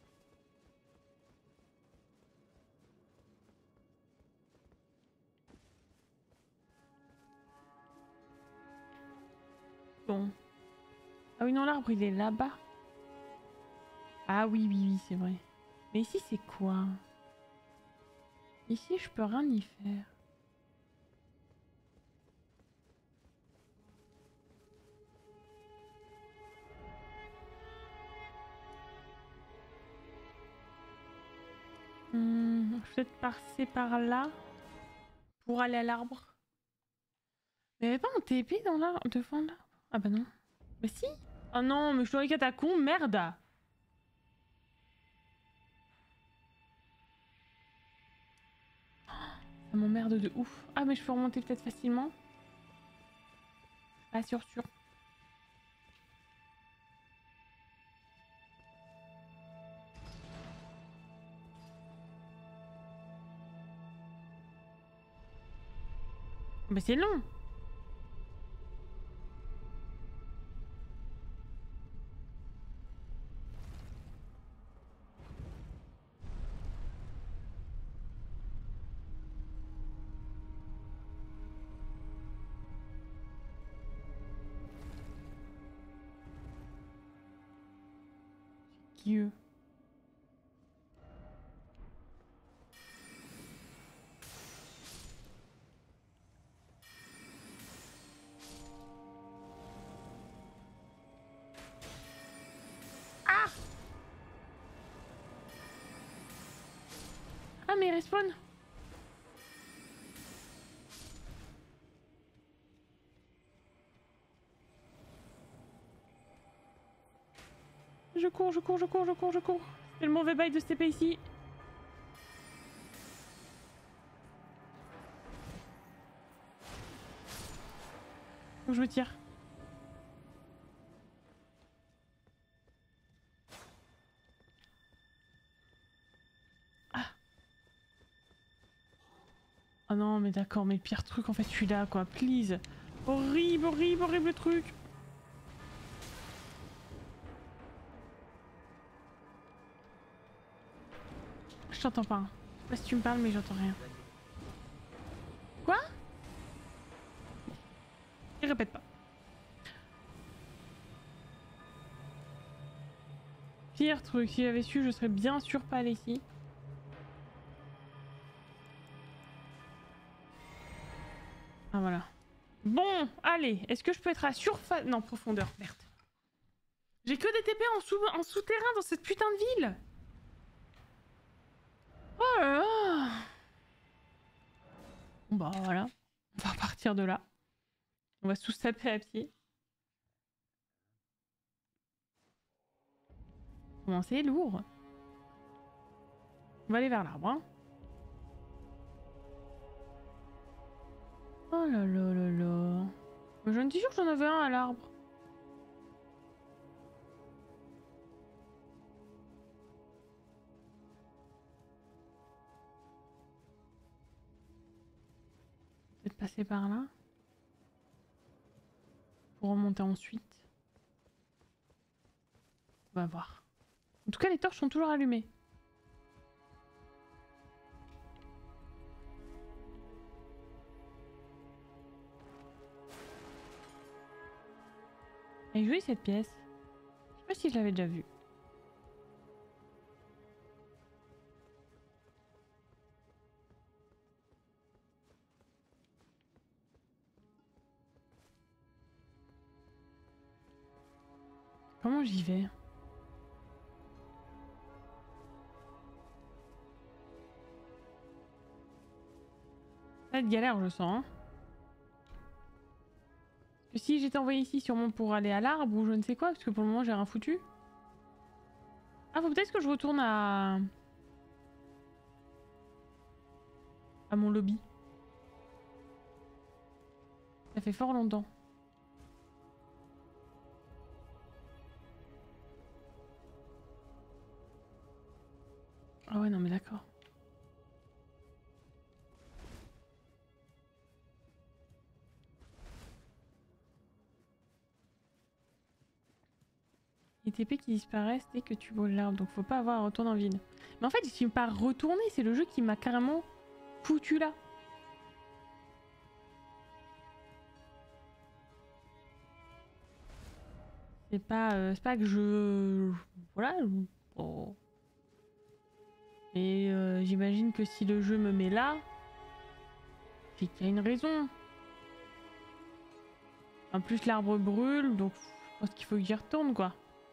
Bon. Ah oui, non, l'arbre, il est là-bas. Ah oui, oui, oui, c'est vrai. Mais ici, c'est quoi? Ici, je peux rien y faire. Hmm, je vais peut-être passer par là pour aller à l'arbre. Mais il n'y avait pas un T P dans l'arbre, devant l'arbre? Ah bah non. Bah si. Oh non, mais je suis dans les catacombes, merde. Ça m'emmerde de ouf. Ah mais je peux remonter peut-être facilement. Pas sûr sûr. Bah c'est long. Dieu. Ah Ah mais il respawn. Je cours, je cours, je cours, je cours, je cours. C'est le mauvais bail de ce T P ici. Faut que je me tire. Ah. Oh non mais d'accord, mais le pire truc en fait je suis là quoi, please. Horrible, horrible, horrible truc. Je t'entends pas. Hein. Je sais pas si tu me parles mais j'entends rien. Quoi? Il répète pas. Pire truc, si j'avais su, je serais bien sûr pas allé ici. Ah voilà. Bon, allez, est-ce que je peux être à surface... Non, profondeur, merde. J'ai que des T P en, sous... en souterrain dans cette putain de ville. Oh là là. Bon bah voilà, on va partir de là. On va tous taper à pied. Comment c'est lourd. On va aller vers l'arbre. Hein. Oh là là là là. Je me dis sûr que j'en avais un à l'arbre. peut-être passer par là. Pour remonter ensuite. On va voir. En tout cas, les torches sont toujours allumées. Elle est jolie cette pièce. Je sais pas si je l'avais déjà vue. Comment j'y vais? Ça va être galère, je sens. Hein. Parce que si j'étais envoyé ici, sûrement pour aller à l'arbre ou je ne sais quoi, parce que pour le moment j'ai rien foutu. Ah, faut peut-être que je retourne à... à mon lobby. Ça fait fort longtemps. Ah ouais, non mais d'accord. Les T P qui disparaissent dès que tu brûles l'arbre, donc faut pas avoir un retour dans le vide. Mais en fait, je suis pas retourné, c'est le jeu qui m'a carrément foutu là. C'est pas, euh, c'est pas que je... Voilà. Oh. Et euh, j'imagine que si le jeu me met là, c'est qu'il y a une raison. En plus, l'arbre brûle, donc je pense qu'il faut que j'y retourne, quoi.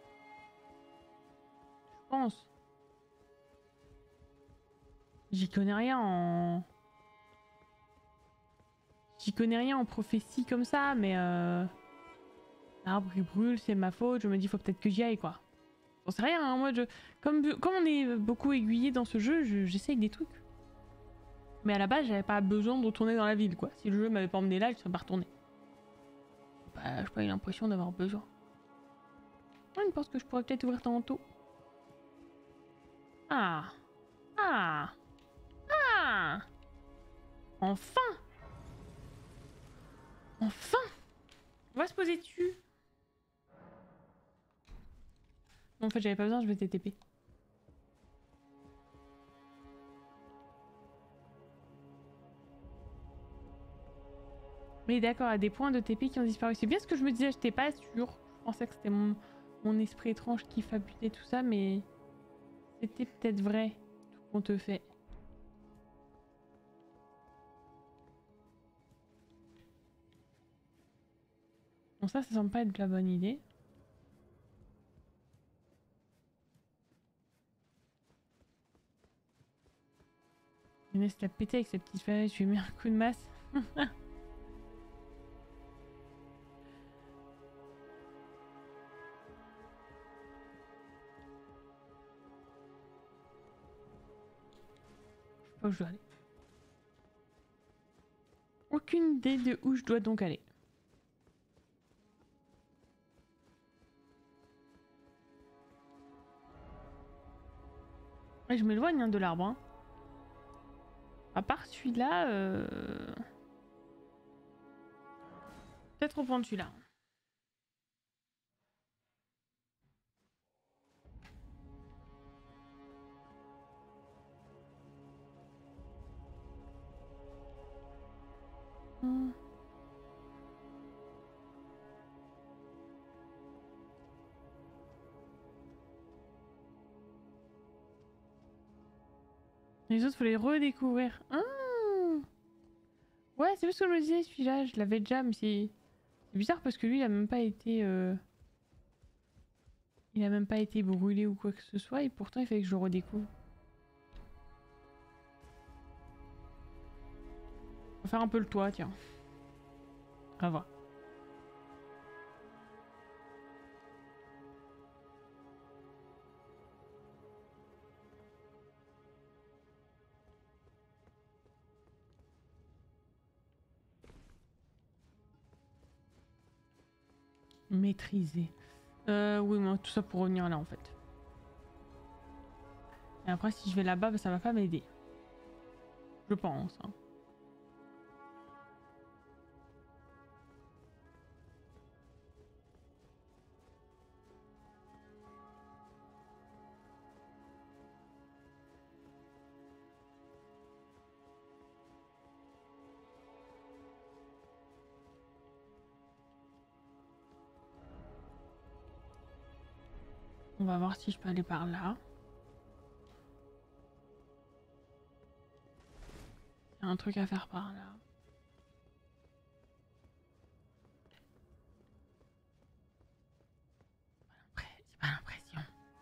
Je pense. J'y connais rien en... J'y connais rien en prophétie comme ça, mais euh... l'arbre il brûle, c'est ma faute, je me dis faut peut-être que j'y aille, quoi. J'en sais rien, hein, moi je... Comme, comme on est beaucoup aiguillé dans ce jeu, j'essaye des trucs. Mais à la base, j'avais pas besoin de retourner dans la ville, quoi. Si le jeu m'avait pas emmené là, je serais pas retourné. Bah, j'ai pas eu l'impression d'avoir besoin. Ah, je pense que je pourrais peut-être ouvrir tantôt. Ah. Ah. Ah. Enfin. Enfin. On va se poser dessus. Non, en fait, j'avais pas besoin, je vais T T P. Mais d'accord, à des points de T P qui ont disparu. C'est bien ce que je me disais, j'étais pas sûre. Je pensais que c'était mon, mon esprit étrange qui fabulait tout ça, mais c'était peut-être vrai, tout qu'on te fait. Bon, ça, ça semble pas être la bonne idée. Inès l'a pété avec sa petite feuille, je lui ai mis un coup de masse. Je sais pas où je dois aller. Aucune idée de où je dois donc aller. Ouais, je m'éloigne hein, de l'arbre. Hein. À part celui-là... Euh... Peut-être reprendre celui-là. Hmm. Les autres, faut les redécouvrir. Ah ouais, c'est parce que je me disais, celui-là, je l'avais déjà, mais c'est... C'est bizarre parce que lui, il a même pas été... Euh... Il a même pas été brûlé ou quoi que ce soit, et pourtant, il fallait que je le redécouvre. On va faire un peu le toit, tiens. On va voir. Maîtriser. Euh, oui, moi, tout ça pour revenir là, en fait. Et après, si je vais là-bas, bah, ça va pas m'aider. Je pense. Hein. On va voir si je peux aller par là. Il y a un truc à faire par là. J'ai pas l'impression.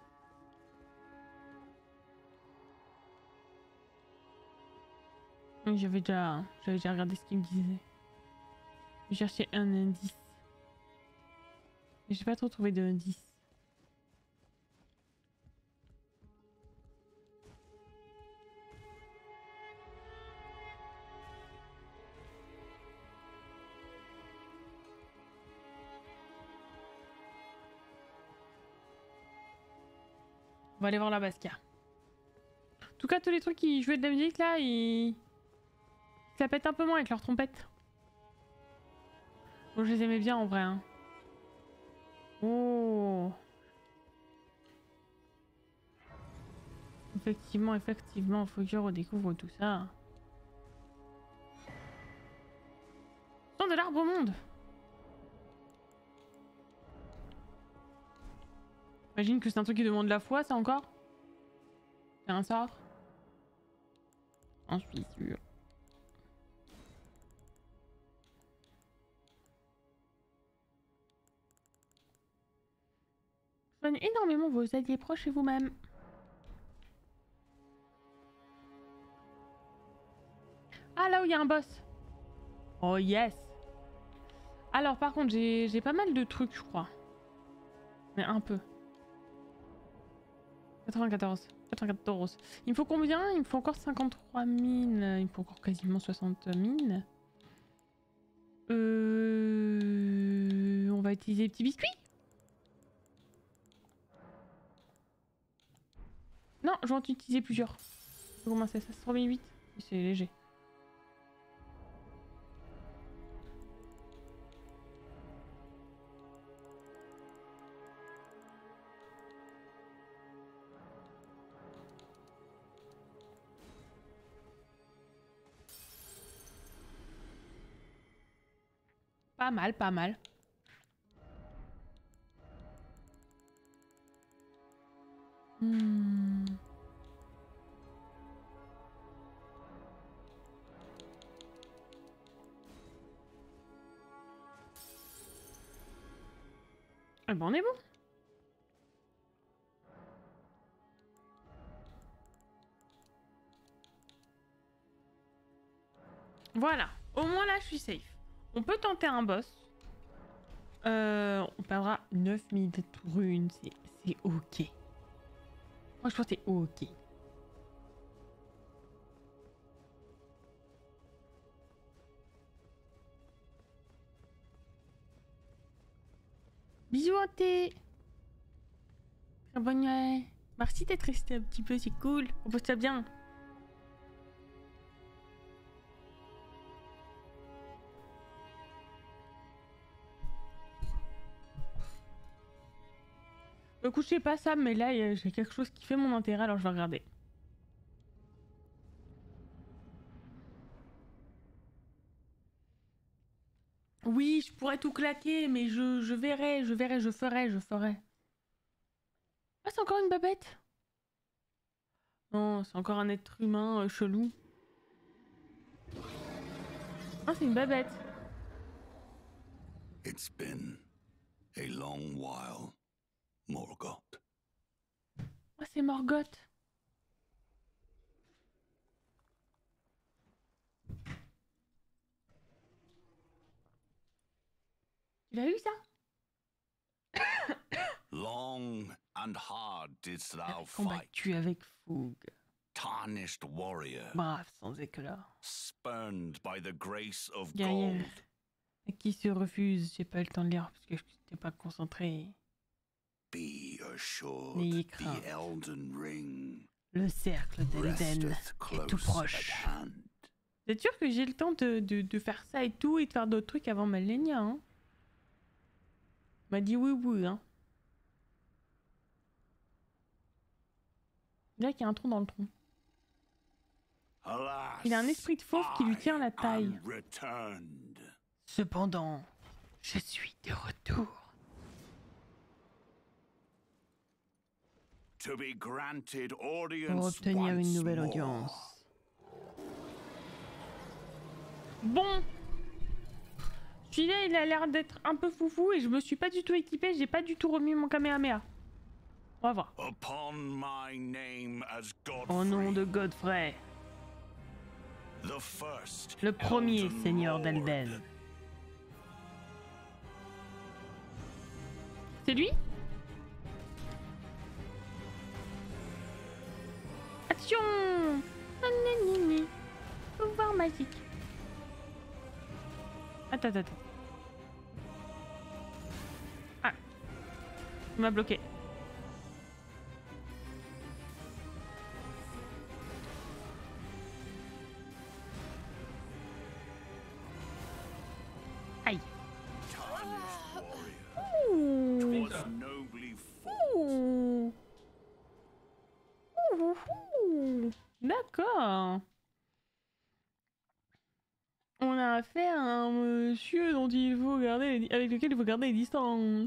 Oui, j'avais déjà, j'avais déjà regardé ce qu'il me disait. Je cherchais un indice. Mais j'ai pas trop trouvé d'indice. On va aller voir là-bas ce qu'il y a. En tout cas, tous les trucs qui jouaient de la musique là, ils... ça pète un peu moins avec leur trompette. Bon, je les aimais bien en vrai. Hein. Oh. Effectivement, effectivement, il faut que je redécouvre tout ça. Temps de l'arbre au monde. J'imagine que c'est un truc qui demande de la foi, ça encore. C'est un sort. J'en suis sûr. Soignez énormément vos alliés proches et vous-même. Ah, là où il y a un boss. Oh yes. Alors par contre, j'ai pas mal de trucs, je crois. Mais un peu. quatre-vingt-quatorze. quatre-vingt-quatorze. Il me faut combien? Il me faut encore cinquante-trois mines. Il me faut encore quasiment soixante mines. Euh... On va utiliser les petits biscuits. Non, je vais en utiliser plusieurs. Comment c'est ça? trois mille huit. C'est léger. Pas mal, pas mal. Hmm. Ah ben on est bon. Voilà. Au moins là je suis safe. On peut tenter un boss. Euh, on perdra neuf mille runes. C'est ok. Moi je pense que c'est ok. Bisous à thé. Très bonne nuit. Merci d'être resté un petit peu, c'est cool. On pose ça bien. Le coup, je sais pas ça, mais là, j'ai quelque chose qui fait mon intérêt, alors je vais regarder. Oui, je pourrais tout claquer, mais je, je verrai, je verrai, je ferai, je ferai. Ah, c'est encore une babette? Non, c'est encore un être humain euh, chelou. Ah, c'est une babette. It's been a long while, Morgoth. Ah, c'est Morgoth. Tu l'as eu ça? Long and hard didst thou fight, Combattu avec fougue. tarnished warrior, Brave sans éclat. spurned by the grace of Guerrière. gold. À qui se refuse? J'ai pas eu le temps de lire parce que je n'étais pas concentré. Be assured, N'ayez the crainte. Elden Ring Le cercle d'Elden resteth est tout close proche. at hand. Vous êtes sûr que j'ai le temps de, de, de faire ça et tout et de faire d'autres trucs avant Malenia, hein? M'a dit oui oui, hein. Là qu'il y a un tronc dans le tronc. Alas, Il a un esprit de fauve qui lui tient la taille. I am returned. Cependant, je suis de retour. To be granted Pour audience obtenir une once nouvelle more. audience. Bon. Celui-là, il a l'air d'être un peu foufou et je me suis pas du tout équipée, j'ai pas du tout remis mon Kamehameha. On va voir. Upon my name as Godfrey, Au nom de Godfrey, the first le premier Elden seigneur Lord. d'Elden. C'est lui? Action! Nananini. Pouvoir magique. Attends, attends, attends. Ah. Il m'a bloqué. Aïe. Ouh. Was nobly fought. Ouh. Ouh, ouh. D'accord. On a affaire à un monsieur dont il faut garder les- avec lequel il faut garder les distances.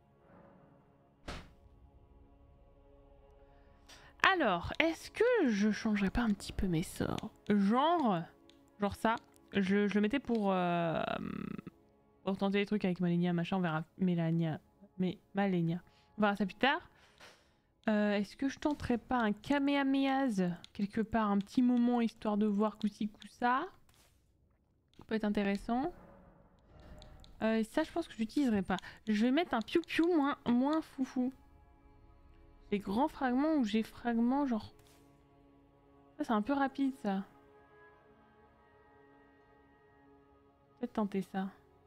Alors, est-ce que je changerais pas un petit peu mes sorts? Genre, genre ça. Je, je le mettais pour, euh, pour tenter des trucs avec Malenia, machin, on verra. Mélania. Mais Malenia. On verra ça plus tard. Euh, est-ce que je tenterais pas un Kamehamehaz quelque part, un petit moment, histoire de voir coup-ci, coup-ça? Ça peut être intéressant. Euh, et ça, je pense que j'utiliserai pas. Je vais mettre un piou-piou moins, moins foufou. Les grands fragments ou j'ai fragments genre... Ça, c'est un peu rapide, ça. Peut-être tenter ça.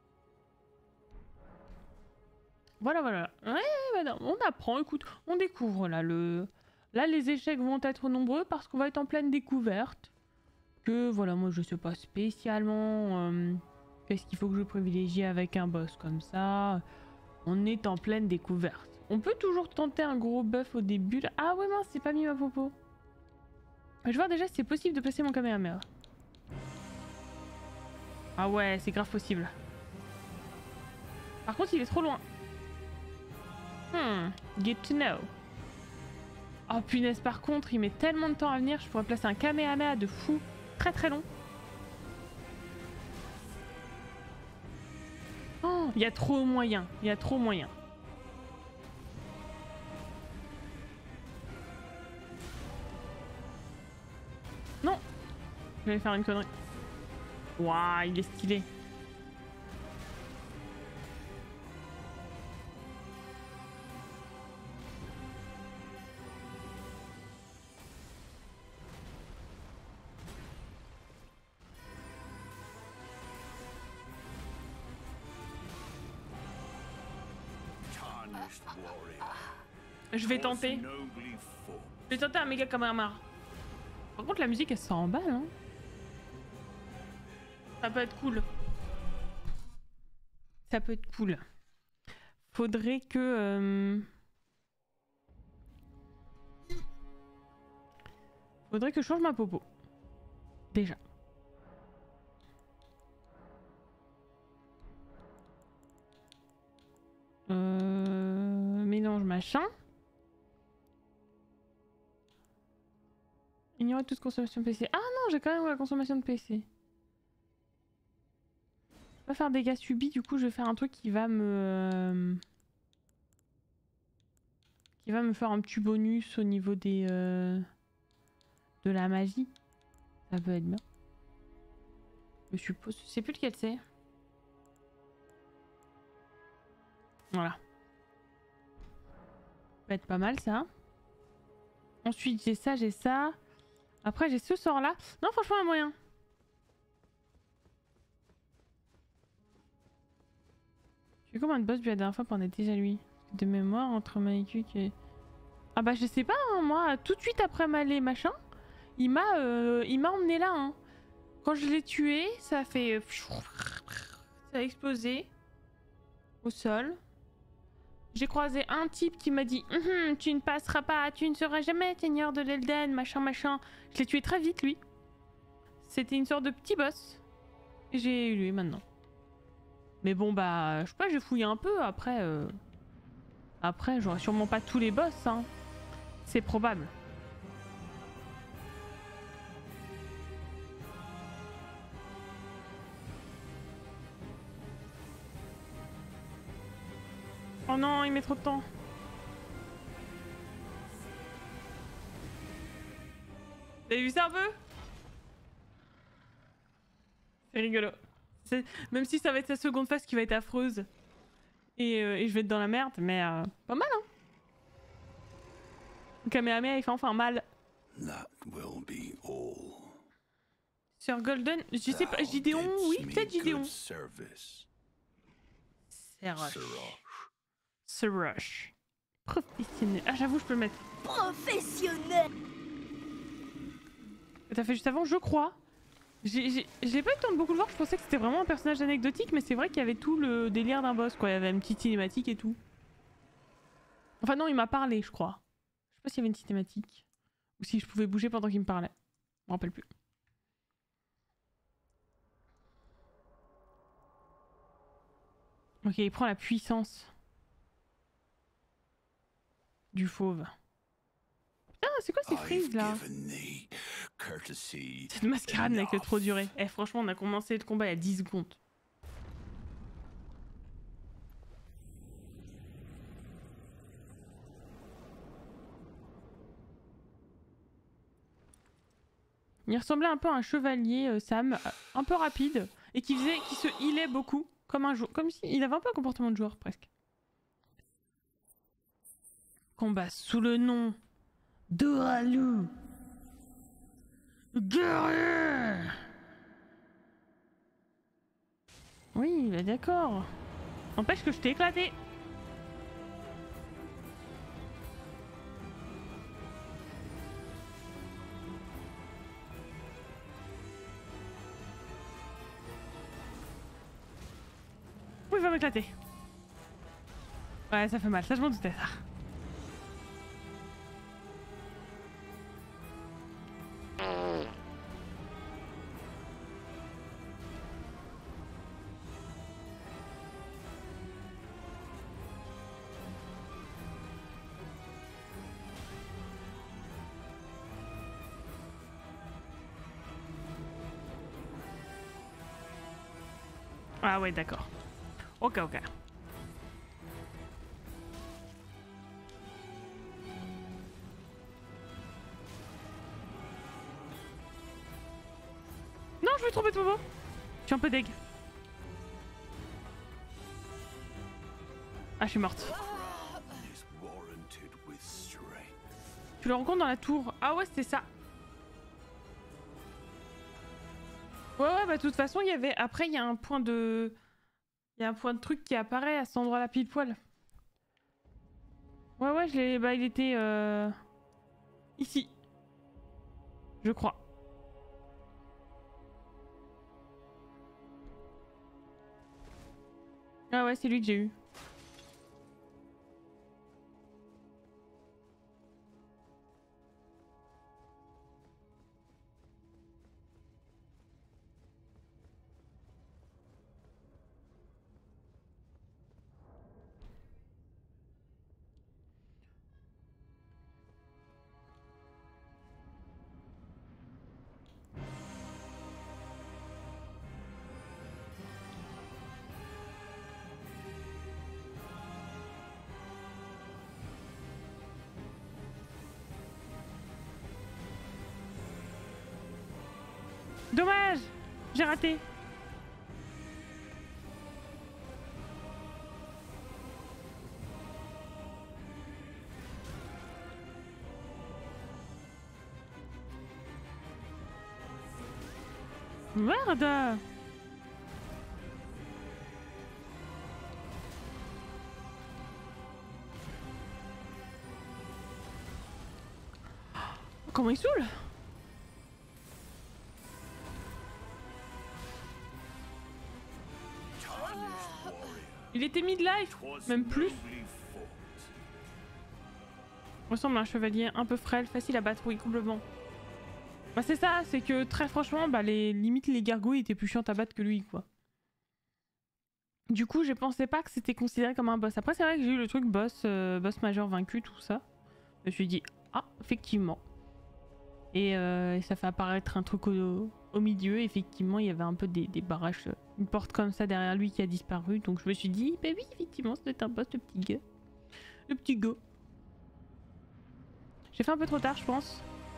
Voilà, voilà. Ouais, madame, on apprend, écoute, on découvre là. Le... Là, les échecs vont être nombreux parce qu'on va être en pleine découverte. Que voilà, moi je sais pas spécialement euh, qu'est-ce qu'il faut que je privilégie avec un boss comme ça. On est en pleine découverte. On peut toujours tenter un gros buff au début. Là. Ah ouais, mince, c'est pas mis ma popo. Je vais voir déjà si c'est possible de placer mon Kamehameha. Ah ouais, c'est grave possible. Par contre, il est trop loin. Hmm, get to know. Oh punaise, par contre, il met tellement de temps à venir, je pourrais placer un Kamehameha de fou. Très très long. Oh, il y a trop moyen, il y a trop moyen. Non, je vais faire une connerie. Waouh, il est stylé. Je vais tenter. Je vais tenter un méga Kamehameha. Par contre, la musique elle s'en emballe, hein. Ça peut être cool. Ça peut être cool. Faudrait que. Euh... Faudrait que je change ma popo. Déjà. Euh... Mélange machin. Ignorer toute consommation de P C. Ah non, j'ai quand même la consommation de P C. Je vais pas faire dégâts subis, du coup je vais faire un truc qui va me... Euh... qui va me faire un petit bonus au niveau des... Euh... de la magie. Ça peut être bien. Je suppose. Je sais plus lequel c'est. Voilà. Ça va être pas mal ça. Ensuite j'ai ça, j'ai ça. Après j'ai ce sort là. Non franchement un moyen. J'ai combien de boss vu la dernière fois pendant déjà lui. De mémoire entre Maïkuk et... Ah bah je sais pas hein, moi tout de suite après Malé machin. Il m'a euh, il m'a emmené là hein. Quand je l'ai tué ça a fait... Ça a explosé. Au sol. J'ai croisé un type qui m'a dit hm, tu ne passeras pas, tu ne seras jamais seigneur de l'Elden, machin machin. Je l'ai tué très vite lui. C'était une sorte de petit boss. Et j'ai eu lui maintenant. Mais bon bah, je sais pas, j'ai fouillé un peu après. Euh... Après, j'aurais sûrement pas tous les boss. Hein. C'est probable. Oh non, il met trop de temps. T'as vu ça un peu? C'est rigolo. Même si ça va être sa seconde phase qui va être affreuse. Et, euh, et je vais être dans la merde, mais euh, pas mal hein. Le Kamehameha il fait enfin mal. That will be all. Sur Golden, je sais pas, Gideon, oui, peut-être Gideon. C'est Rush. C'est Rush. Professionnel. Ah, j'avoue, je peux le mettre. Professionnel. T'as fait juste avant, je crois. J'ai pas eu le temps de beaucoup le voir, je pensais que c'était vraiment un personnage anecdotique, mais c'est vrai qu'il y avait tout le délire d'un boss, quoi. Il y avait une petite cinématique et tout. Enfin, non, il m'a parlé, je crois. Je sais pas s'il y avait une cinématique. Ou si je pouvais bouger pendant qu'il me parlait. Je me rappelle plus. Ok, il prend la puissance du fauve. Putain, c'est quoi ces frises là? Cette mascarade n'a que trop duré. Eh, franchement, on a commencé le combat il y a dix secondes. Il ressemblait un peu à un chevalier, euh, Sam, euh, un peu rapide, et qui faisait, qui se healait beaucoup, comme un joueur, comme si il avait un peu un comportement de joueur presque. Combat sous le nom d'Oralu. Guerrier. Oui, bah d'accord. N'empêche que je t'ai éclaté. Oui, il va m'éclater. Ouais, ça fait mal, ça je m'en doutais ça. Ah ouais, d'accord. Ok, ok. Non, je vais tromper de moment. Je suis un peu deg. Ah, je suis morte. Tu le rencontres dans la tour. Ah ouais, c'était ça. Ouais, ouais, bah de toute façon, il y avait... Après, il y a un point de... Il y a un point de truc qui apparaît à cet endroit-là, pile poil. Ouais, ouais, je l'ai... Bah, il était... Euh... Ici. Je crois. Ah ouais, c'est lui que j'ai eu. Dommage! J'ai raté. Merde! Comment il saoule? Il était mid-life, même plus. Ressemble à un chevalier un peu frêle, facile à battre, oui, complètement. Bah c'est ça, c'est que très franchement, bah les limites les gargouilles étaient plus chiantes à battre que lui, quoi. Du coup, je pensais pas que c'était considéré comme un boss. Après, c'est vrai que j'ai eu le truc boss, euh, boss majeur vaincu, tout ça. Je me suis dit, Ah, effectivement. Et, euh, et ça fait apparaître un truc au, au milieu. Effectivement, il y avait un peu des, des barrages, une porte comme ça derrière lui qui a disparu. Donc je me suis dit, bah oui, effectivement, c'était un boss, le petit gars. Le petit gars. J'ai fait un peu trop tard, je pense.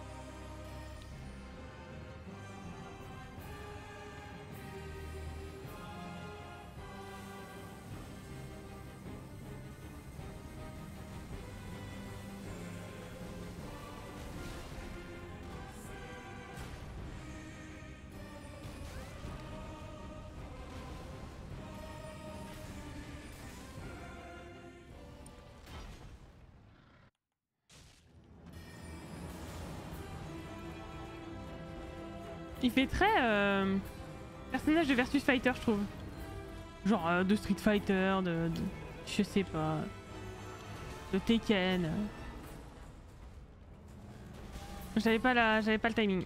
Il fait très euh, personnage de Versus Fighter, je trouve. Genre euh, de Street Fighter, de, de... je sais pas. De Tekken. J'avais pas la, j'avais pas le timing.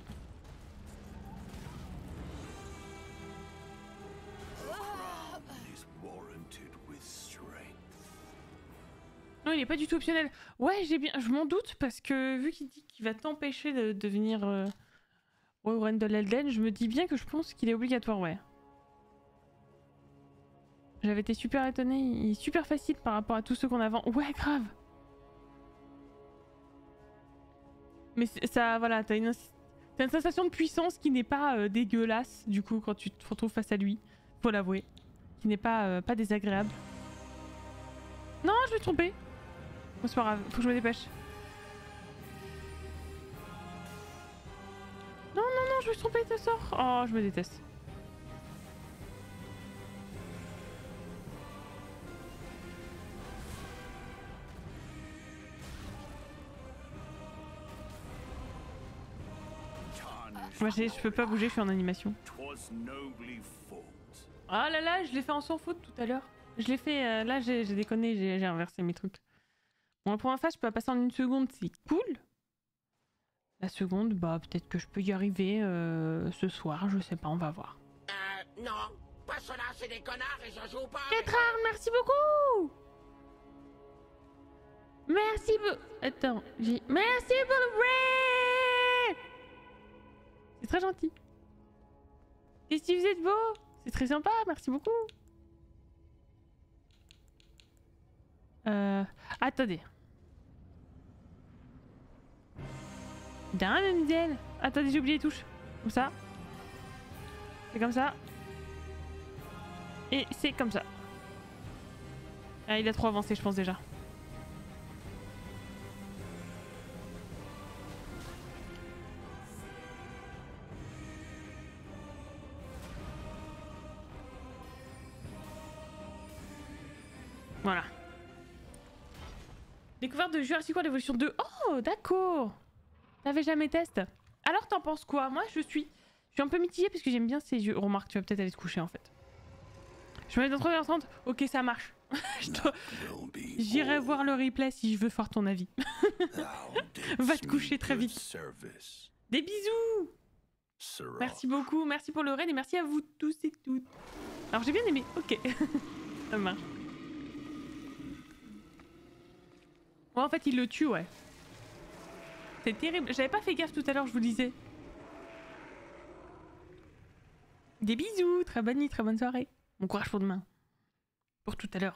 Non, il est pas du tout optionnel. Ouais, j'ai bien, je m'en doute parce que vu qu'il dit qu'il va t'empêcher de devenir euh, Warren de l'Elden, je me dis bien que je pense qu'il est obligatoire, ouais. J'avais été super étonnée, il est super facile par rapport à tous ceux qu'on a avant. Ouais, grave. Mais ça, voilà, t'as une, t'as une sensation de puissance qui n'est pas euh, dégueulasse, du coup, quand tu te retrouves face à lui, faut l'avouer. Qui n'est pas, euh, pas désagréable. Non, je vais tromper. Bon, c'est pas grave, faut que je me dépêche. Non, non, non, je me suis trompée de sort. Oh, je me déteste. Moi, je peux pas bouger, je suis en animation. Ah là là, je l'ai fait en sans faute tout à l'heure. Je l'ai fait, euh, là j'ai déconné, j'ai inversé mes trucs. Bon, la première phase, je peux la passer en une seconde, c'est cool. La seconde, bah peut-être que je peux y arriver euh, ce soir, je sais pas, on va voir. Euh, non, pas cela, c'est des connards et je joue pas. Kétrar, merci beaucoup. Merci beaucoup. Attends, j'ai. Merci pour le break. C'est très gentil. Qu'est-ce que vous êtes beau? C'est très sympa, merci beaucoup. Euh... Attendez. D'un mademoiselle. Attendez, j'ai oublié les touches. Comme ça. C'est comme ça. Et c'est comme ça. Ah, il a trop avancé, je pense déjà. Voilà. Découverte de Jurassic World Evolution deux. Oh, d'accord. T'avais jamais testé. Alors t'en penses quoi? Moi je suis je suis un peu mitigée parce que j'aime bien ces yeux. Remarque, tu vas peut-être aller te coucher en fait. Je me mets dans trois heures trente. Ok, ça marche. J'irai voir le replay si je veux faire ton avis. Va te coucher très vite. Des bisous. Merci beaucoup. Merci pour le raid et merci à vous tous et toutes. Alors j'ai bien aimé. Ok. Ça marche. Ouais, en fait, il le tue, ouais. C'est terrible. J'avais pas fait gaffe tout à l'heure, je vous disais. Des bisous. Très bonne nuit, très bonne soirée. Bon courage pour demain. Pour tout à l'heure.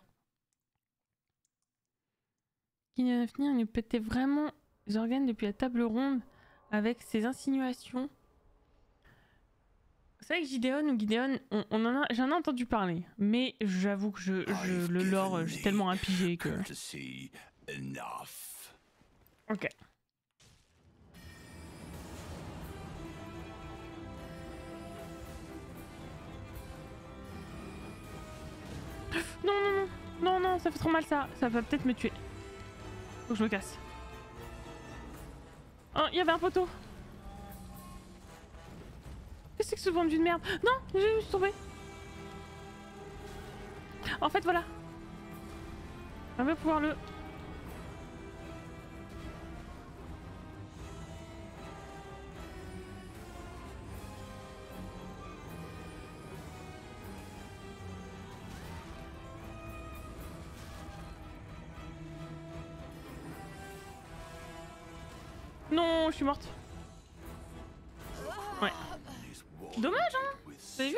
Qui vient de finir, il nous pétait vraiment les organes depuis la table ronde avec ses insinuations. C'est vrai que Gideon ou Gideon, on, on en a, j'en ai entendu parler. Mais j'avoue que je, je le lore, j'ai tellement impigé que... Ok. Non, non, non, non, non, ça fait trop mal ça. Ça va peut-être me tuer. Faut que je me casse. Oh, il y avait un poteau. Qu'est-ce que c'est que ce point de vue de merde? Non, je me suis tombée. En fait, voilà. On va pouvoir le... Non, je suis morte. Ouais. Dommage, hein. Vous avez vu?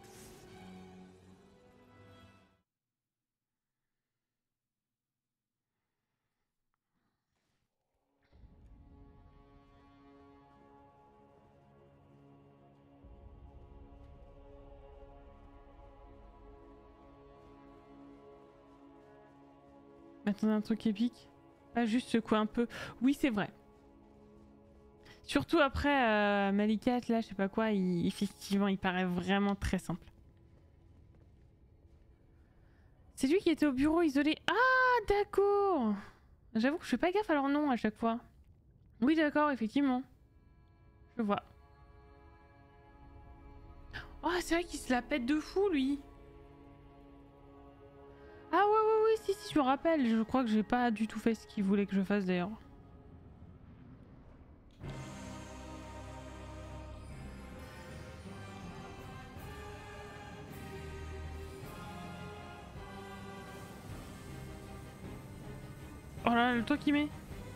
Attendez, un truc épique. Pas juste secouer un peu. Oui, c'est vrai. Surtout après euh, Malikat, là, je sais pas quoi, il, effectivement, il paraît vraiment très simple. C'est lui qui était au bureau isolé. Ah, d'accord. J'avoue que je fais pas gaffe à leur nom à chaque fois. Oui, d'accord, effectivement. Je vois. Oh, c'est vrai qu'il se la pète de fou, lui. Ah ouais, ouais, ouais, si, si, je me rappelle. Je crois que j'ai pas du tout fait ce qu'il voulait que je fasse, d'ailleurs. Oh là là, le toit qu'il met.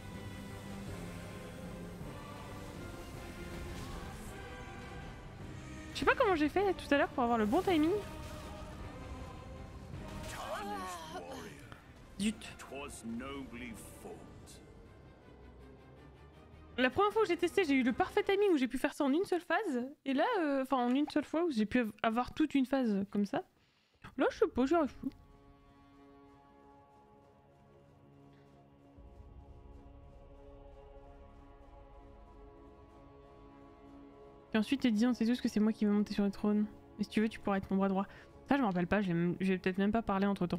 Je sais pas comment j'ai fait tout à l'heure pour avoir le bon timing. Zut. La première fois que j'ai testé, j'ai eu le parfait timing où j'ai pu faire ça en une seule phase. Et là, euh, enfin en une seule fois où j'ai pu avoir toute une phase comme ça. Là, je sais pas, j'y arrive plus. Et ensuite, disons, c'est juste que c'est moi qui vais monter sur le trône. Mais si tu veux, tu pourras être mon bras droit. Ça, je me rappelle pas, je vais peut-être même pas parler entre temps.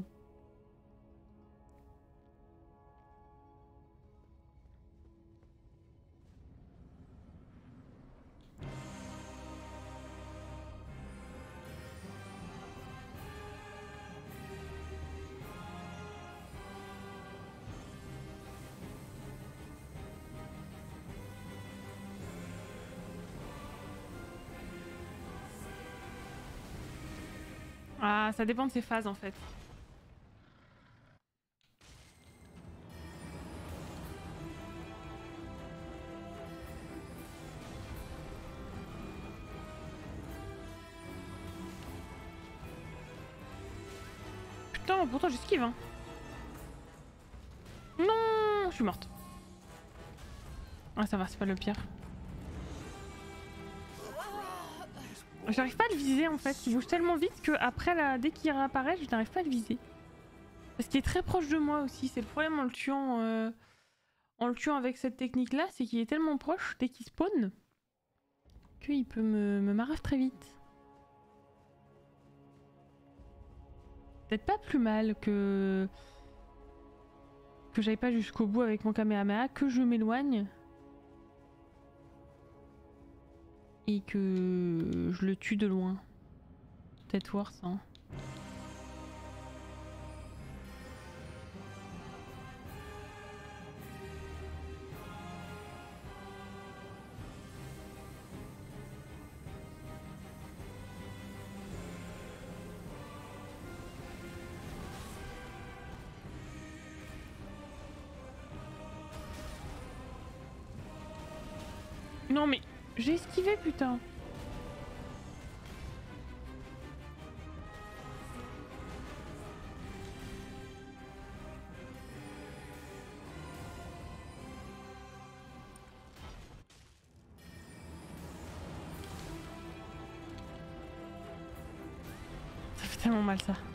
Ah, ça dépend de ses phases en fait. Putain, pourtant j'esquive hein. Non, je suis morte. Ah ça va, c'est pas le pire. J'arrive pas à le viser en fait, il bouge tellement vite que après là, dès qu'il réapparaît, je n'arrive pas à le viser. Parce qu'il est très proche de moi aussi, c'est le problème en le tuant, euh, en le tuant avec cette technique là, c'est qu'il est tellement proche dès qu'il spawn qu'il peut me, me marrer très vite. Peut-être pas plus mal que que j'aille pas jusqu'au bout avec mon Kamehameha, que je m'éloigne et que je le tue de loin. Peut-être worse hein. Non mais j'ai esquivé putain. Ça fait tellement mal ça.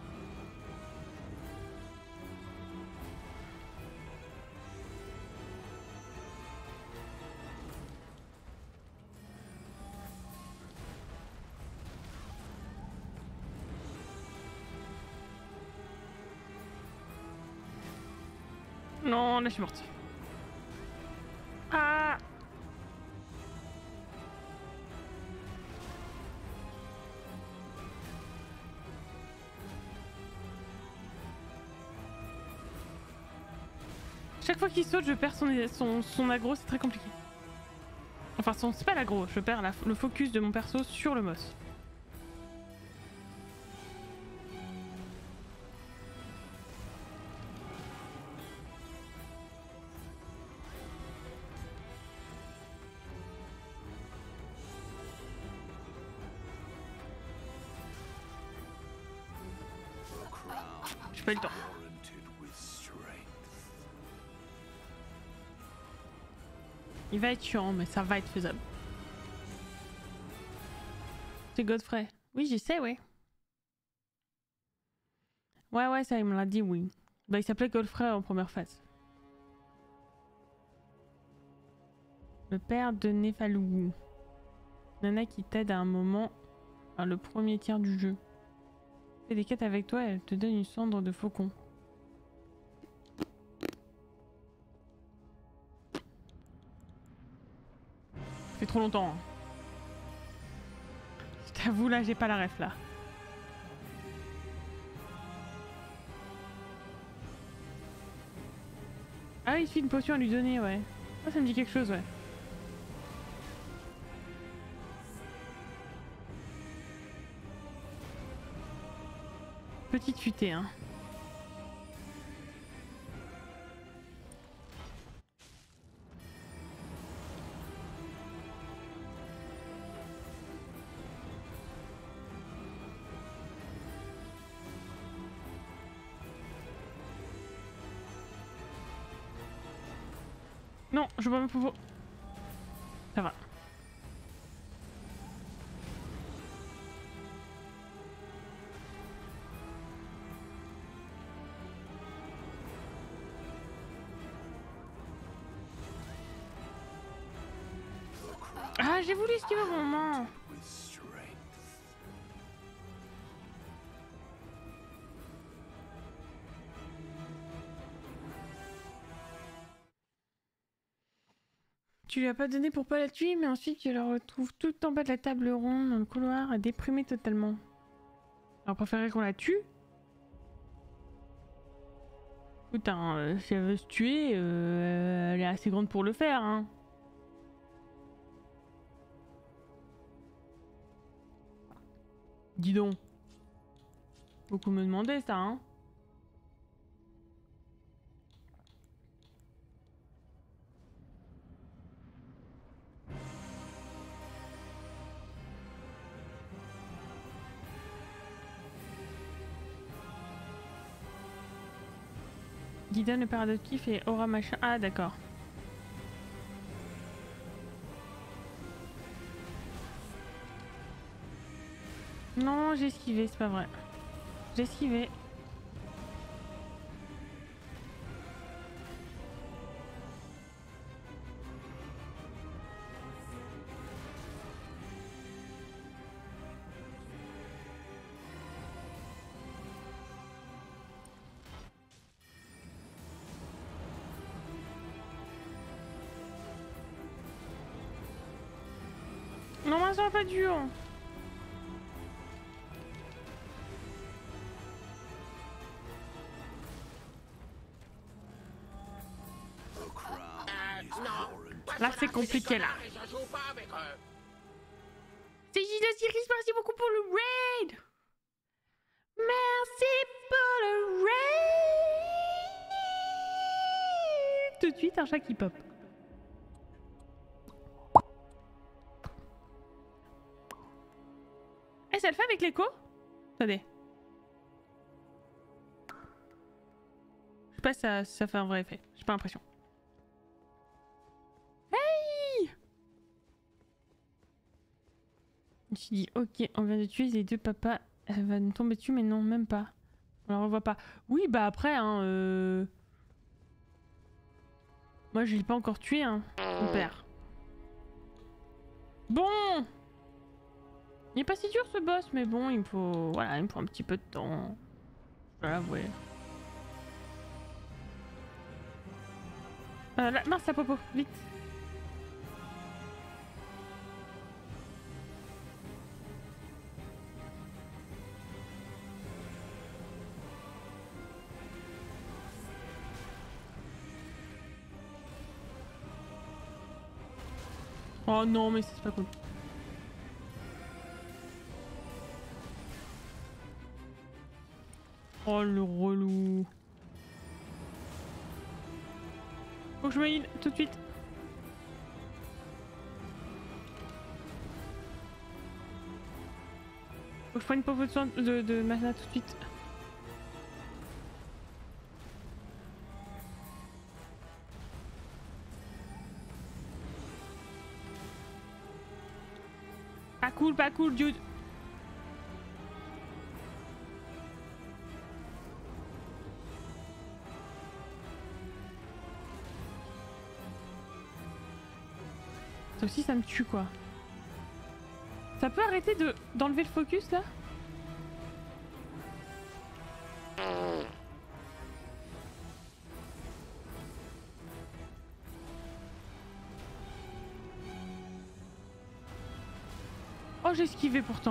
Non, là je suis morte. Ah! Chaque fois qu'il saute, je perds son, son, son aggro, c'est très compliqué. Enfin, son, c'est pas l'aggro, je perds la, le focus de mon perso sur le boss. J'ai pas eu le temps. Il va être chiant, mais ça va être faisable. C'est Godfrey. Oui, je sais, ouais. Ouais, ouais, ça, il me l'a dit, oui. Bah, il s'appelait Godfrey en première phase. Le père de Nefalougou. Nana qui t'aide à un moment, à le premier tiers du jeu. Fais des quêtes avec toi et elle te donne une cendre de faucon. Ça fait trop longtemps. Hein. Je t'avoue, là, j'ai pas la ref, là. Ah oui, il suffit une potion à lui donner, ouais. Ah, ça me dit quelque chose, ouais. Petite futée, hein. Non, je vois même pas. Ça va. Ah, j'ai voulu esquiver au moment. Tu lui as pas donné pour pas la tuer, mais ensuite tu la retrouves tout en bas de la table ronde dans le couloir, déprimée totalement. Alors préférerais qu'on la tue? Écoute, hein, euh, si elle veut se tuer, euh, elle est assez grande pour le faire, hein. Dis donc. Beaucoup me demandaient ça, hein. Guidon le père adoptif et Aura machin. Ah d'accord. Non, j'ai esquivé, c'est pas vrai. J'ai esquivé. Non, mais ça va pas dur. Là, c'est compliqué, là. C'est Gilles Osiris, merci beaucoup pour le raid. Merci pour le raid. Tout de suite, un chat qui pop. Eh, ça le fait avec l'écho? Attendez. Je sais pas si ça, si ça fait un vrai effet. J'ai pas l'impression. Hey! Je me suis dit, ok, on vient de tuer les deux papas. Elle va nous tomber dessus, mais non, même pas. On la revoit pas. Oui, bah après, hein. Euh... Moi, je l'ai pas encore tué, hein, mon père. Bon! Il est pas si dur ce boss, mais bon, il me faut. Voilà, il me faut un petit peu de temps. Je vais l'avouer. Euh, là, mince, la popo, vite. Oh non, mais c'est pas cool. Oh le relou. Faut que je me heal tout de suite. Faut que je prenne une pauvre de, soin de, de mana tout de suite. cool, pas cool, dude. Ça aussi, ça me tue, quoi. Ça peut arrêter de d'enlever le focus, là? Oh, j'ai esquivé pourtant.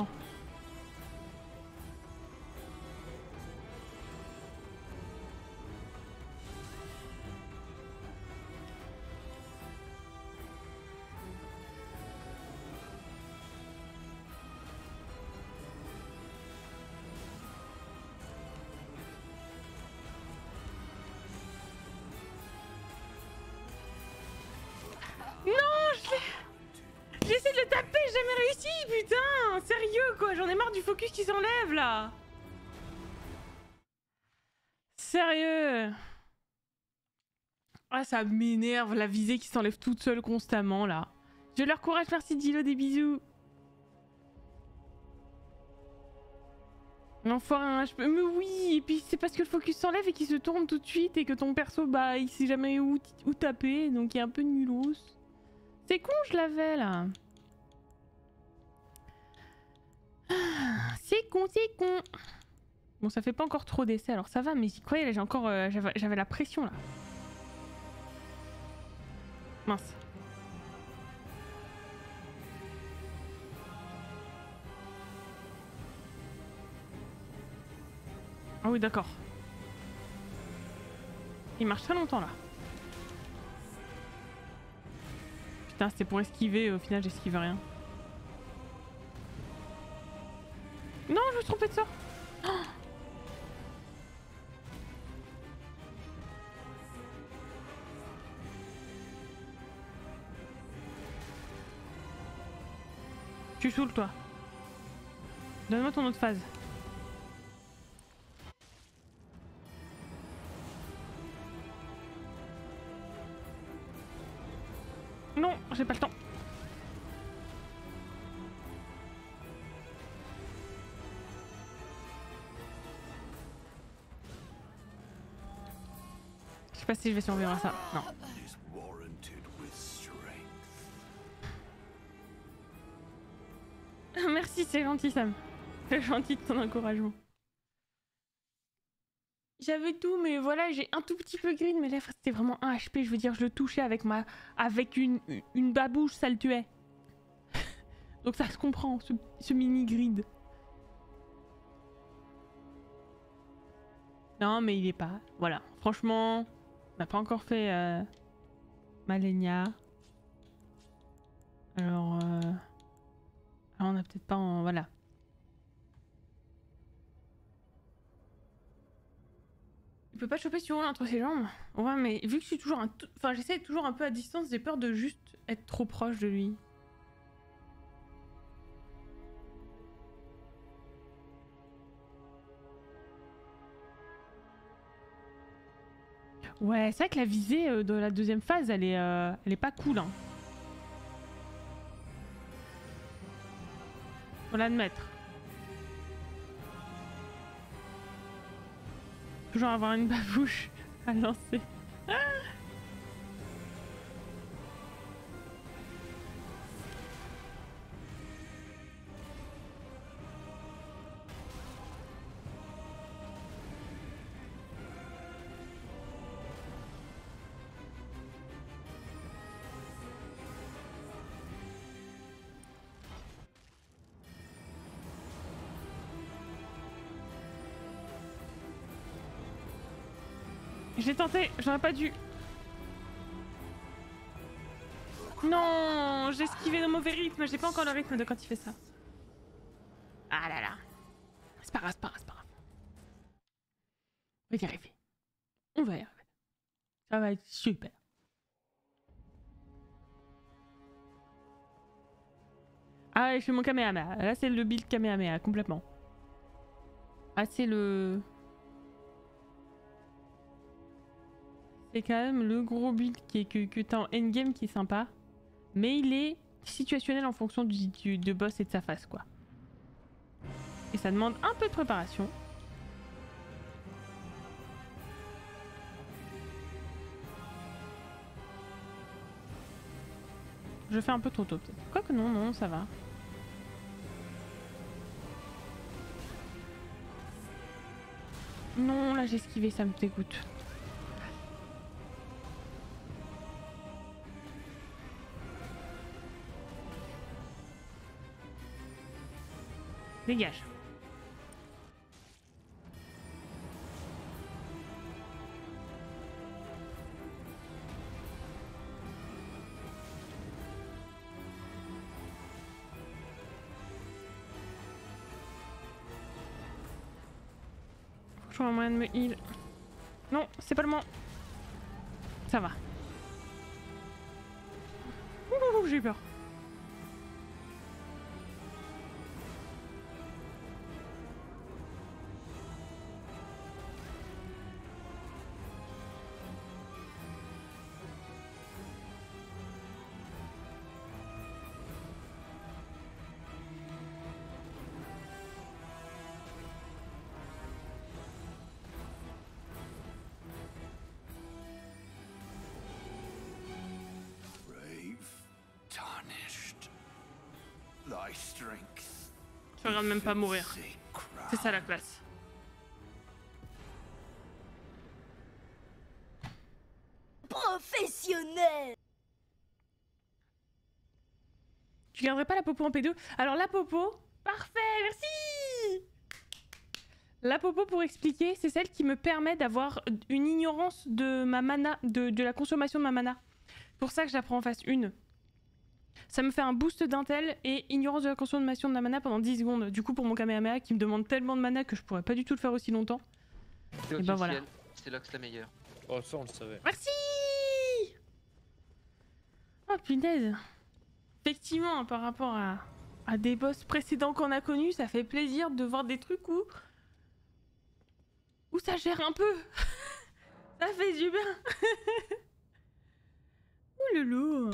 J'essaie de le taper, j'ai jamais réussi, putain! Sérieux quoi, j'en ai marre du focus qui s'enlève là! Sérieux! Ah, ça m'énerve, la visée qui s'enlève toute seule constamment là. Je leur courage, merci Dilo, des bisous. L'enfoiré un H P, mais oui! Et puis c'est parce que le focus s'enlève et qu'il se tourne tout de suite et que ton perso, bah, il sait jamais où, où taper, donc il est un peu nulos. C'est con, je l'avais là. Ah, c'est con, c'est con. Bon, ça fait pas encore trop d'essais, alors ça va, mais j'y croyais, là, j'ai encore, euh, j'avais la pression là. Mince. Ah oui, d'accord. Il marche très longtemps là. Putain, c'était pour esquiver, au final j'esquive rien. Non, je me suis trompée de sort. Oh, tu saoules toi. Donne-moi ton autre phase. Non, j'ai pas le temps. Je sais pas si je vais survivre à ça. Non. Merci, c'est gentil Sam. C'est gentil de ton encouragement. J'avais tout, mais voilà, j'ai un tout petit peu green, mais là c'était vraiment un H P, je veux dire, je le touchais avec ma, avec une, une babouche, ça le tuait. Donc ça se comprend, ce, ce mini grid. Non, mais il est pas, voilà, franchement, on n'a pas encore fait euh, Malenia. Alors, euh, alors on a peut-être pas en, voilà. Il peut pas choper sur entre ses jambes. Ouais, mais vu que je suis toujours un tout... Enfin, j'essaie toujours un peu à distance, j'ai peur de juste être trop proche de lui. Ouais, c'est vrai que la visée euh, de la deuxième phase, elle est, euh, elle est pas cool, hein. Faut l'admettre. Toujours avoir une babouche à lancer. Ah, j'ai tenté, j'aurais pas dû. Non, j'ai esquivé le mauvais rythme, j'ai pas encore le rythme de quand il fait ça. Ah là là. C'est pas grave, c'est pas grave, c'est pas grave. On va y arriver. On va y arriver. Ça va être super. Ah ouais, je fais mon Kamehameha. Là, c'est le build Kamehameha, complètement. Ah, c'est le... C'est quand même le gros build qui est, que, que t'as en endgame qui est sympa. Mais il est situationnel en fonction du, du de boss et de sa face quoi. Et ça demande un peu de préparation. Je fais un peu trop tôt peut-être. Quoique non, non, ça va. Non, là j'ai esquivé, ça me dégoûte. Dégage. Je vois un moyen de me heal. Non, c'est pas le moment. Ça va. Ouh, j'ai eu peur. Thy strength. Je regarde même pas mourir. C'est ça la classe. Professionnel. Tu garderais pas la popo en P deux? Alors la popo, parfait, merci. La popo, pour expliquer, c'est celle qui me permet d'avoir une ignorance de ma mana, de, de la consommation de ma mana. Pour ça que j'apprends en phase un. Ça me fait un boost d'intel et ignorance de la consommation de ma mana pendant dix secondes. Du coup, pour mon Kamehameha qui me demande tellement de mana que je pourrais pas du tout le faire aussi longtemps. Et ben voilà. C'est Lox la meilleure. Oh, ça on le savait. Merci. Oh punaise. Effectivement, par rapport à, à des boss précédents qu'on a connus, ça fait plaisir de voir des trucs où... où ça gère un peu. Ça fait du bien. Ouh loulou.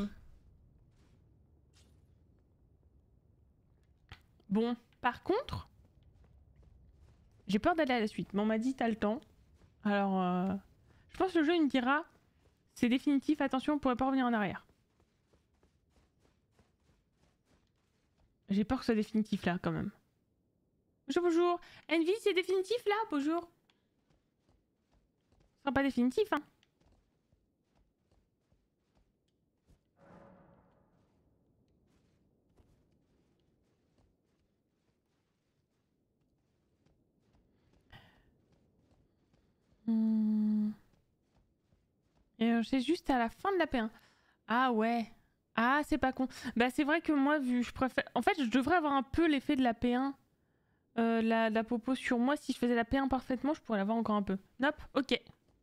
Bon, par contre, j'ai peur d'aller à la suite. Mais on m'a dit t'as le temps. Alors, euh, je pense que le jeu il me dira c'est définitif, attention, on pourrait pas revenir en arrière. J'ai peur que ce soit définitif là quand même. Bonjour, bonjour. Envy, c'est définitif là? Bonjour. Ce sera pas définitif, hein. Hmm. Et euh, c'est juste à la fin de la P un. Ah ouais. Ah, c'est pas con. Bah c'est vrai que moi, vu je préfère... En fait, je devrais avoir un peu l'effet de la P un. Euh, la, la popo sur moi. Si je faisais la P un parfaitement, je pourrais l'avoir encore un peu. Hop, ok.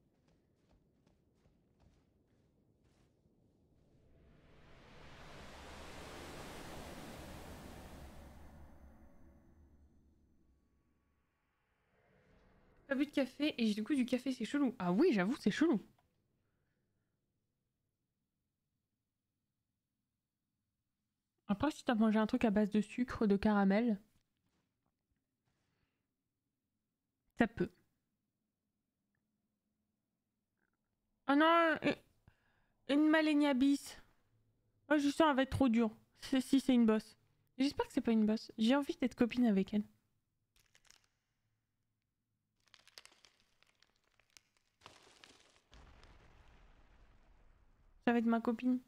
Pas bu de café et du coup du café c'est chelou. Ah oui, j'avoue, c'est chelou. Après, si t'as mangé un truc à base de sucre, de caramel, ça peut. Oh non, une Malenia bis. Oh, je sens elle va être trop dure. Si c'est une boss. J'espère que c'est pas une boss. J'ai envie d'être copine avec elle. Ça va être ma copine.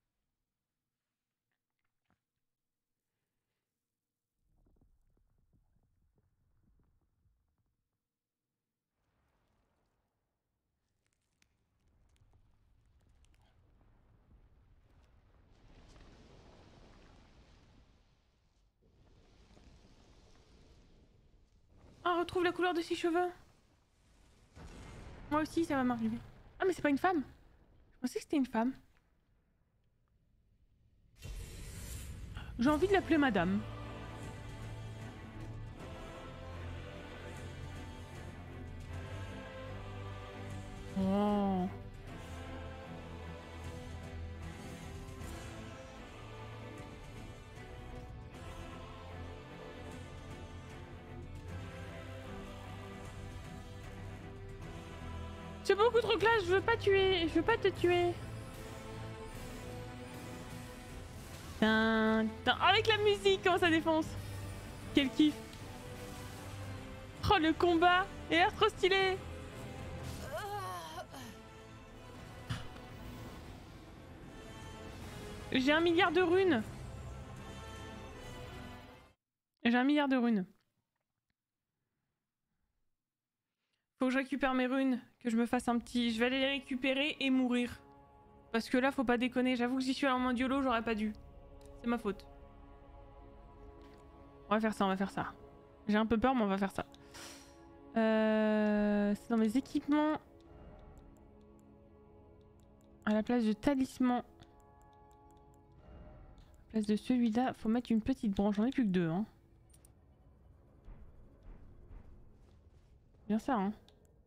Oh, retrouve la couleur de ses cheveux. Moi aussi, ça va m'arriver. Ah, mais c'est pas une femme. Je pensais que c'était une femme. J'ai envie de l'appeler madame. Oh. C'est beaucoup trop classe, je veux pas tuer, je veux pas te tuer. Tin, tin. Avec la musique, comment ça défonce. Quel kiff. Oh, le combat est l'air trop stylé. J'ai un milliard de runes. J'ai un milliard de runes. Faut que je récupère mes runes, que je me fasse un petit... Je vais aller les récupérer et mourir. Parce que là, faut pas déconner. J'avoue que j'y suis allée en mode YOLO, j'aurais pas dû. C'est ma faute. On va faire ça, on va faire ça. J'ai un peu peur, mais on va faire ça. Euh... C'est dans mes équipements. À la place de talisman. À la place de celui-là, faut mettre une petite branche. J'en ai plus que deux, hein. Bien ça, hein.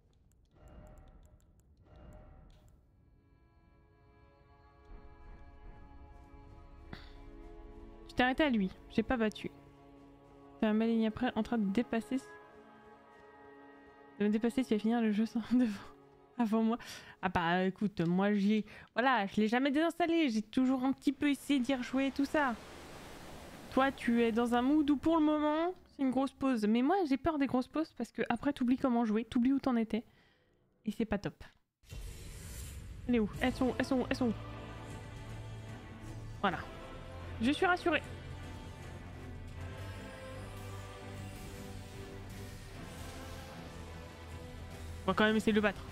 Je t'ai arrêté à lui. J'ai pas battu. C'est un Malenia après en train de dépasser. De me dépasser, tu vas finir le jeu sans devant. Avant moi. Ah bah écoute, moi j'ai... Voilà, je l'ai jamais désinstallé. J'ai toujours un petit peu essayé d'y rejouer et tout ça. Toi, tu es dans un mood où pour le moment, c'est une grosse pause. Mais moi, j'ai peur des grosses pauses parce que après, t'oublies comment jouer, t'oublies où t'en étais. Et c'est pas top. Elle est où? Elles sont où? Elles sont où? Elles sont où? Voilà. Je suis rassurée. On va quand même essayer de le battre.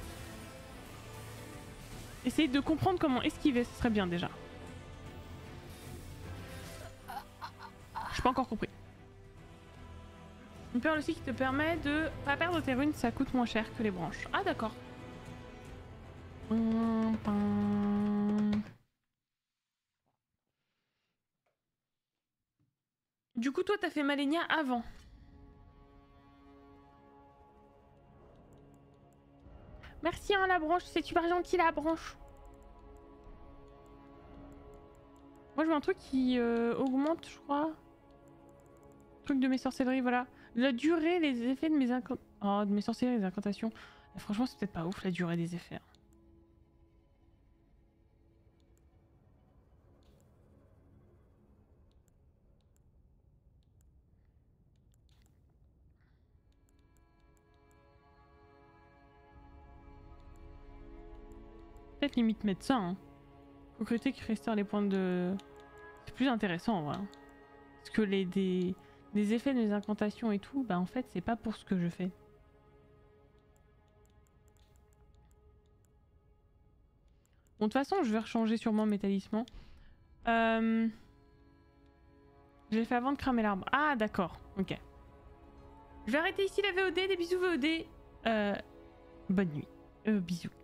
Essayer de comprendre comment esquiver, ce serait bien déjà. J'ai pas encore compris. Une perle aussi qui te permet de pas perdre tes runes, ça coûte moins cher que les branches. Ah d'accord. Du coup toi t'as fait Malenia avant. Merci hein la branche, c'est super gentil la branche. Moi je veux un truc qui euh, augmente je crois. Truc de mes sorcelleries, voilà. La durée, les effets de mes incantations. Oh, de mes sorcelleries, les incantations. Et franchement, c'est peut-être pas ouf la durée des effets. Peut-être limite médecin. Hein. Faut critique restaure les points de. C'est plus intéressant en vrai. Parce que les des. Les effets de mes incantations et tout, bah en fait c'est pas pour ce que je fais. Bon de toute façon je vais rechanger sûrement mes talismans. Euh... Je l'ai fait avant de cramer l'arbre. Ah d'accord, ok. Je vais arrêter ici la V O D, des bisous V O D. Euh... Bonne nuit. Euh, bisous.